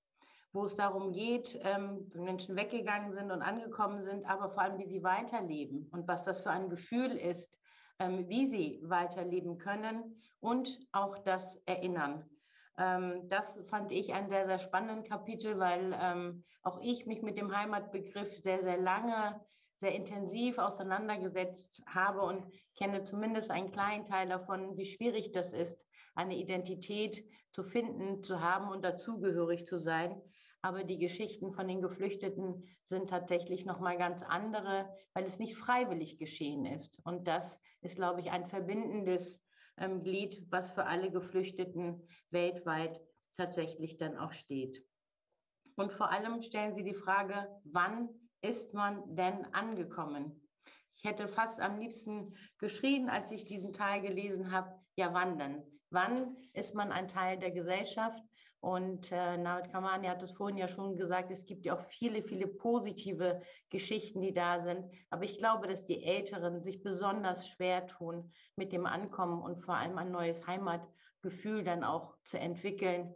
wo es darum geht, wie Menschen weggegangen sind und angekommen sind, aber vor allem, wie sie weiterleben und was das für ein Gefühl ist, wie sie weiterleben können und auch das Erinnern. Das fand ich einen sehr, sehr spannenden Kapitel, weil auch ich mich mit dem Heimatbegriff sehr, sehr lange, sehr intensiv auseinandergesetzt habe und kenne zumindest einen kleinen Teil davon, wie schwierig das ist, eine Identität zu finden, zu haben und dazugehörig zu sein. Aber die Geschichten von den Geflüchteten sind tatsächlich noch mal ganz andere, weil es nicht freiwillig geschehen ist. Und das ist, glaube ich, ein verbindendes Glied, was für alle Geflüchteten weltweit tatsächlich dann auch steht. Und vor allem stellen Sie die Frage, wann ist man denn angekommen? Ich hätte fast am liebsten geschrien, als ich diesen Teil gelesen habe, ja, wann denn? Wann ist man ein Teil der Gesellschaft? Und Navid Kamani hat es vorhin ja schon gesagt, es gibt ja auch viele, viele positive Geschichten, die da sind. Aber ich glaube, dass die Älteren sich besonders schwer tun mit dem Ankommen und vor allem ein neues Heimatgefühl dann auch zu entwickeln.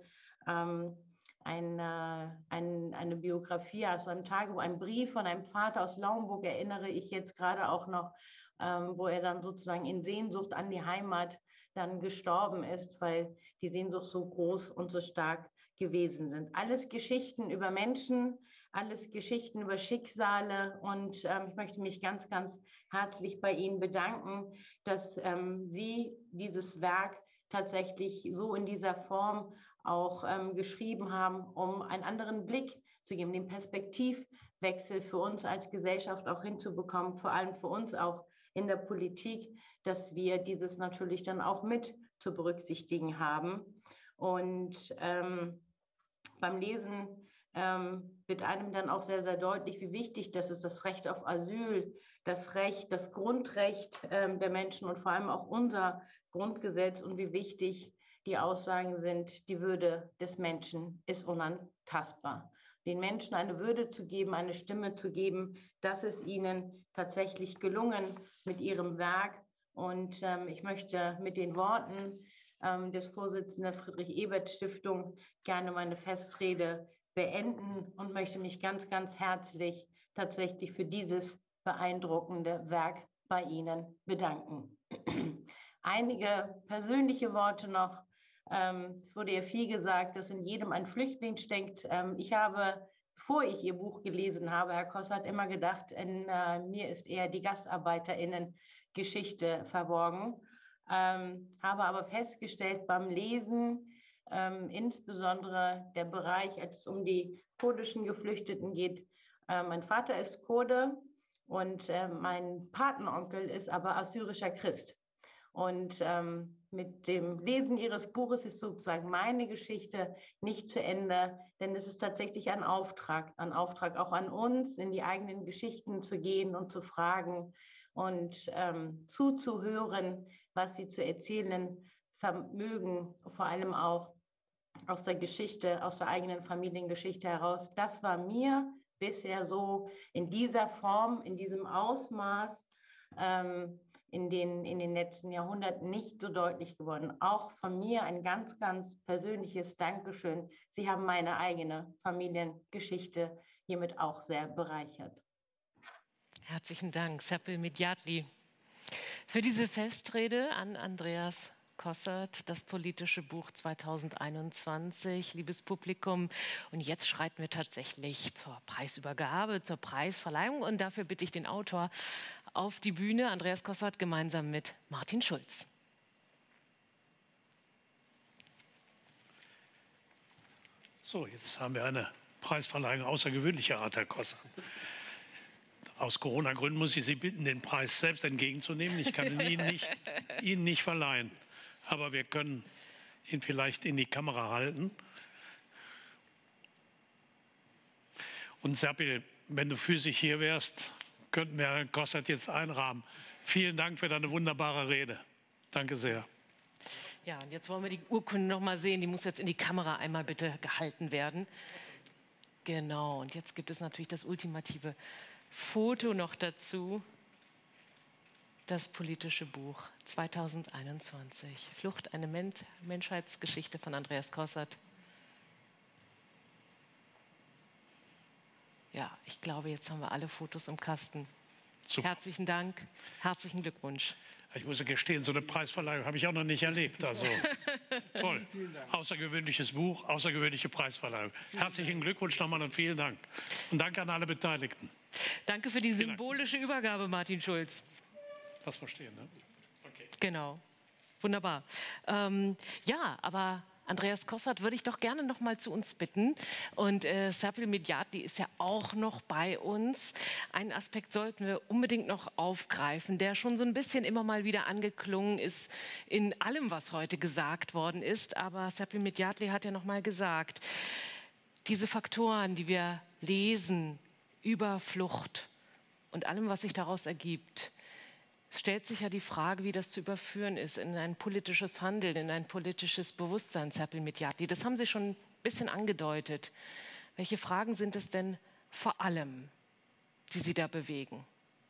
Eine Biografie, also ein Tagebuch, ein Brief von einem Vater aus Lauenburg erinnere ich jetzt gerade auch noch, wo er dann sozusagen in Sehnsucht an die Heimat dann gestorben ist, weil die Sehnsucht so groß und so stark gewesen sind. Alles Geschichten über Menschen, alles Geschichten über Schicksale und ich möchte mich ganz, ganz herzlich bei Ihnen bedanken, dass Sie dieses Werk tatsächlich so in dieser Form auch geschrieben haben, um einen anderen Blick zu geben, den Perspektivwechsel für uns als Gesellschaft auch hinzubekommen, vor allem für uns auch in der Politik, dass wir dieses natürlich dann auch mit zu berücksichtigen haben. Und beim Lesen wird einem dann auch sehr, sehr deutlich, wie wichtig das ist, das Recht auf Asyl, das Recht, das Grundrecht der Menschen und vor allem auch unser Grundgesetz und wie wichtig die Aussagen sind, die Würde des Menschen ist unantastbar. Den Menschen eine Würde zu geben, eine Stimme zu geben, das ist ihnen tatsächlich gelungen mit ihrem Werk. Und ich möchte mit den Worten des Vorsitzenden Friedrich-Ebert-Stiftung gerne meine Festrede beenden und möchte mich ganz, ganz herzlich tatsächlich für dieses beeindruckende Werk bei Ihnen bedanken. Einige persönliche Worte noch. Es wurde ja viel gesagt, dass in jedem ein Flüchtling steckt. Ich habe, bevor ich Ihr Buch gelesen habe, Herr Kossert, immer gedacht, in mir ist eher die GastarbeiterInnen-Geschichte verborgen. Habe aber festgestellt beim Lesen, insbesondere der Bereich, als es um die kurdischen Geflüchteten geht. Mein Vater ist Kurde und mein Patenonkel ist aber assyrischer Christ. Und mit dem Lesen Ihres Buches ist sozusagen meine Geschichte nicht zu Ende, denn es ist tatsächlich ein Auftrag auch an uns, in die eigenen Geschichten zu gehen und zu fragen und zuzuhören, was sie zu erzählen vermögen, vor allem auch aus der Geschichte, aus der eigenen Familiengeschichte heraus. Das war mir bisher so in dieser Form, in diesem Ausmaß, in den letzten Jahrhunderten nicht so deutlich geworden. Auch von mir ein ganz, ganz persönliches Dankeschön. Sie haben meine eigene Familiengeschichte hiermit auch sehr bereichert. Herzlichen Dank, Serpil Medjadli, für diese Festrede an Andreas Kossert, das politische Buch 2021, liebes Publikum. Und jetzt schreiten wir tatsächlich zur Preisübergabe, zur Preisverleihung. Und dafür bitte ich den Autor auf die Bühne, Andreas Kossert, gemeinsam mit Martin Schulz. So, jetzt haben wir eine Preisverleihung außergewöhnlicher Art, Herr Kossert. Aus Corona-Gründen muss ich Sie bitten, den Preis selbst entgegenzunehmen. Ich kann ihn Ihnen nicht verleihen. Aber wir können ihn vielleicht in die Kamera halten. Und Serpil, wenn du physisch hier wärst, könnten wir Herrn Kossert jetzt einrahmen. Vielen Dank für deine wunderbare Rede. Danke sehr. Ja, und jetzt wollen wir die Urkunde noch mal sehen. Die muss jetzt in die Kamera einmal bitte gehalten werden. Genau, und jetzt gibt es natürlich das ultimative Foto noch dazu. Das politische Buch 2021. Flucht, eine Menschheitsgeschichte von Andreas Kossert. Ja, ich glaube, jetzt haben wir alle Fotos im Kasten. Super. Herzlichen Dank, herzlichen Glückwunsch. Ich muss gestehen, so eine Preisverleihung habe ich auch noch nicht erlebt. Also toll. Außergewöhnliches Buch, außergewöhnliche Preisverleihung. Herzlichen Glückwunsch nochmal und vielen Dank. Und danke an alle Beteiligten. Danke für die symbolische Übergabe, Martin Schulz. Das verstehen, ne? Okay. Genau. Wunderbar. Ja, aber Andreas Kossert würde ich doch gerne noch mal zu uns bitten. Und Serpil Medjatli ist ja auch noch bei uns. Einen Aspekt sollten wir unbedingt noch aufgreifen, der schon so ein bisschen immer mal wieder angeklungen ist in allem, was heute gesagt worden ist. Aber Serpil Medjatli hat ja noch mal gesagt, diese Faktoren, die wir lesen über Flucht und allem, was sich daraus ergibt, es stellt sich ja die Frage, wie das zu überführen ist in ein politisches Handeln, in ein politisches Bewusstsein, Serpil Medjatli. Das haben Sie schon ein bisschen angedeutet. Welche Fragen sind es denn vor allem, die Sie da bewegen?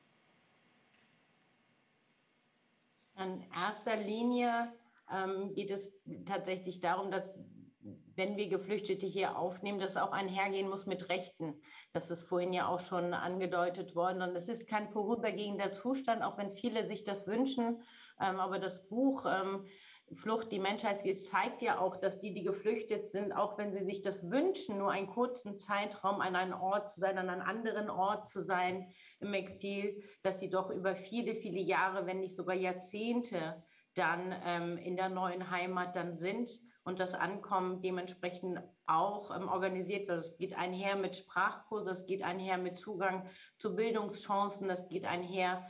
In erster Linie geht es tatsächlich darum, dass, wenn wir Geflüchtete hier aufnehmen, das auch einhergehen muss mit Rechten. Das ist vorhin ja auch schon angedeutet worden. Und es ist kein vorübergehender Zustand, auch wenn viele sich das wünschen. Aber das Buch Flucht, die Menschheitsgeschichte zeigt ja auch, dass die geflüchtet sind, auch wenn sie sich das wünschen, nur einen kurzen Zeitraum an einem Ort zu sein, an einem anderen Ort zu sein im Exil, dass sie doch über viele, viele Jahre, wenn nicht sogar Jahrzehnte, dann in der neuen Heimat dann sind und das Ankommen dementsprechend auch organisiert wird. Es geht einher mit Sprachkursen, es geht einher mit Zugang zu Bildungschancen, das geht einher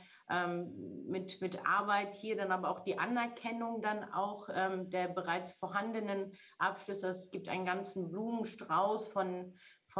mit Arbeit hier, dann aber auch die Anerkennung dann auch der bereits vorhandenen Abschlüsse. Es gibt einen ganzen Blumenstrauß von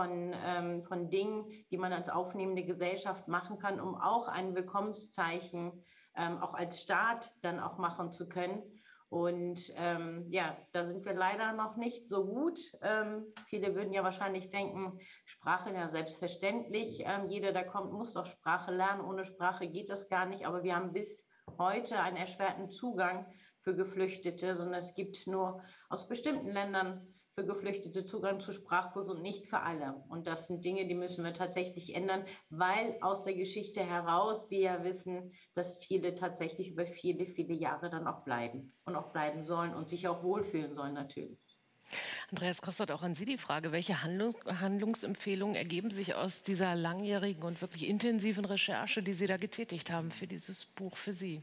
Dingen, die man als aufnehmende Gesellschaft machen kann, um auch ein Willkommenszeichen auch als Staat dann auch machen zu können. Und ja, da sind wir leider noch nicht so gut. Viele würden ja wahrscheinlich denken, Sprache, ja selbstverständlich. Jeder, der kommt, muss doch Sprache lernen. Ohne Sprache geht das gar nicht. Aber wir haben bis heute einen erschwerten Zugang für Geflüchtete, sondern es gibt nur aus bestimmten Ländern für Geflüchtete Zugang zu Sprachkursen und nicht für alle. Und das sind Dinge, die müssen wir tatsächlich ändern, weil aus der Geschichte heraus wir ja wissen, dass viele tatsächlich über viele, viele Jahre dann auch bleiben und auch bleiben sollen und sich auch wohlfühlen sollen natürlich. Andreas Kossert, auch an Sie die Frage, welche Handlungsempfehlungen ergeben sich aus dieser langjährigen und wirklich intensiven Recherche, die Sie da getätigt haben für dieses Buch für Sie?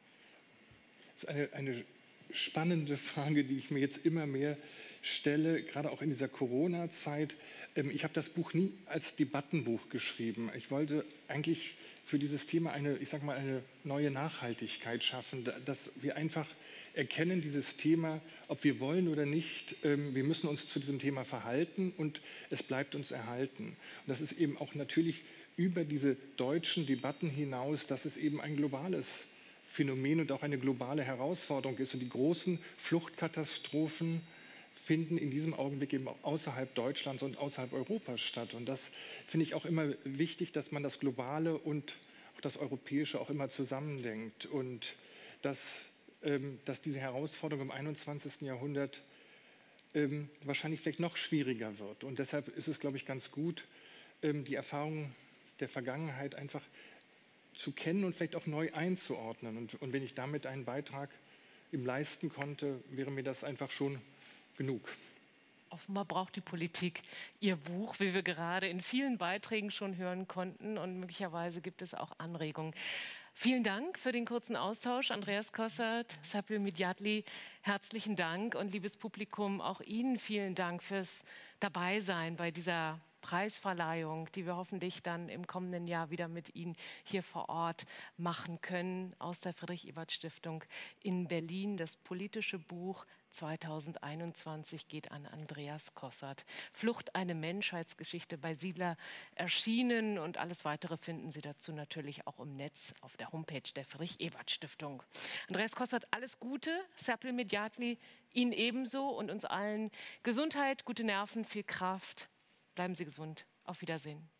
Das ist eine spannende Frage, die ich mir jetzt immer mehr stelle, gerade auch in dieser Corona-Zeit. Ich habe das Buch nie als Debattenbuch geschrieben. Ich wollte eigentlich für dieses Thema eine neue Nachhaltigkeit schaffen, dass wir einfach erkennen, dieses Thema, ob wir wollen oder nicht, wir müssen uns zu diesem Thema verhalten und es bleibt uns erhalten. Und das ist eben auch natürlich über diese deutschen Debatten hinaus, dass es eben ein globales Phänomen und auch eine globale Herausforderung ist. Und die großen Fluchtkatastrophen finden in diesem Augenblick eben auch außerhalb Deutschlands und außerhalb Europas statt. Und das finde ich auch immer wichtig, dass man das Globale und auch das Europäische auch immer zusammendenkt. Und dass diese Herausforderung im 21. Jahrhundert wahrscheinlich vielleicht noch schwieriger wird. Und deshalb ist es, glaube ich, ganz gut, die Erfahrungen der Vergangenheit einfach zu kennen und vielleicht auch neu einzuordnen. Und wenn ich damit einen Beitrag leisten konnte, wäre mir das einfach schon genug. Offenbar braucht die Politik ihr Buch, wie wir gerade in vielen Beiträgen schon hören konnten. Und möglicherweise gibt es auch Anregungen. Vielen Dank für den kurzen Austausch. Andreas Kossert, Serpil Medjatli, herzlichen Dank. Und liebes Publikum, auch Ihnen vielen Dank fürs Dabeisein bei dieser Preisverleihung, die wir hoffentlich dann im kommenden Jahr wieder mit Ihnen hier vor Ort machen können, aus der Friedrich-Ebert-Stiftung in Berlin. Das politische Buch 2021 geht an Andreas Kossert. Flucht, eine Menschheitsgeschichte, bei Siedler erschienen, und alles Weitere finden Sie dazu natürlich auch im Netz auf der Homepage der Friedrich-Ebert-Stiftung. Andreas Kossert, alles Gute, Serpil Medjatli, Ihnen ebenso und uns allen Gesundheit, gute Nerven, viel Kraft. Bleiben Sie gesund. Auf Wiedersehen.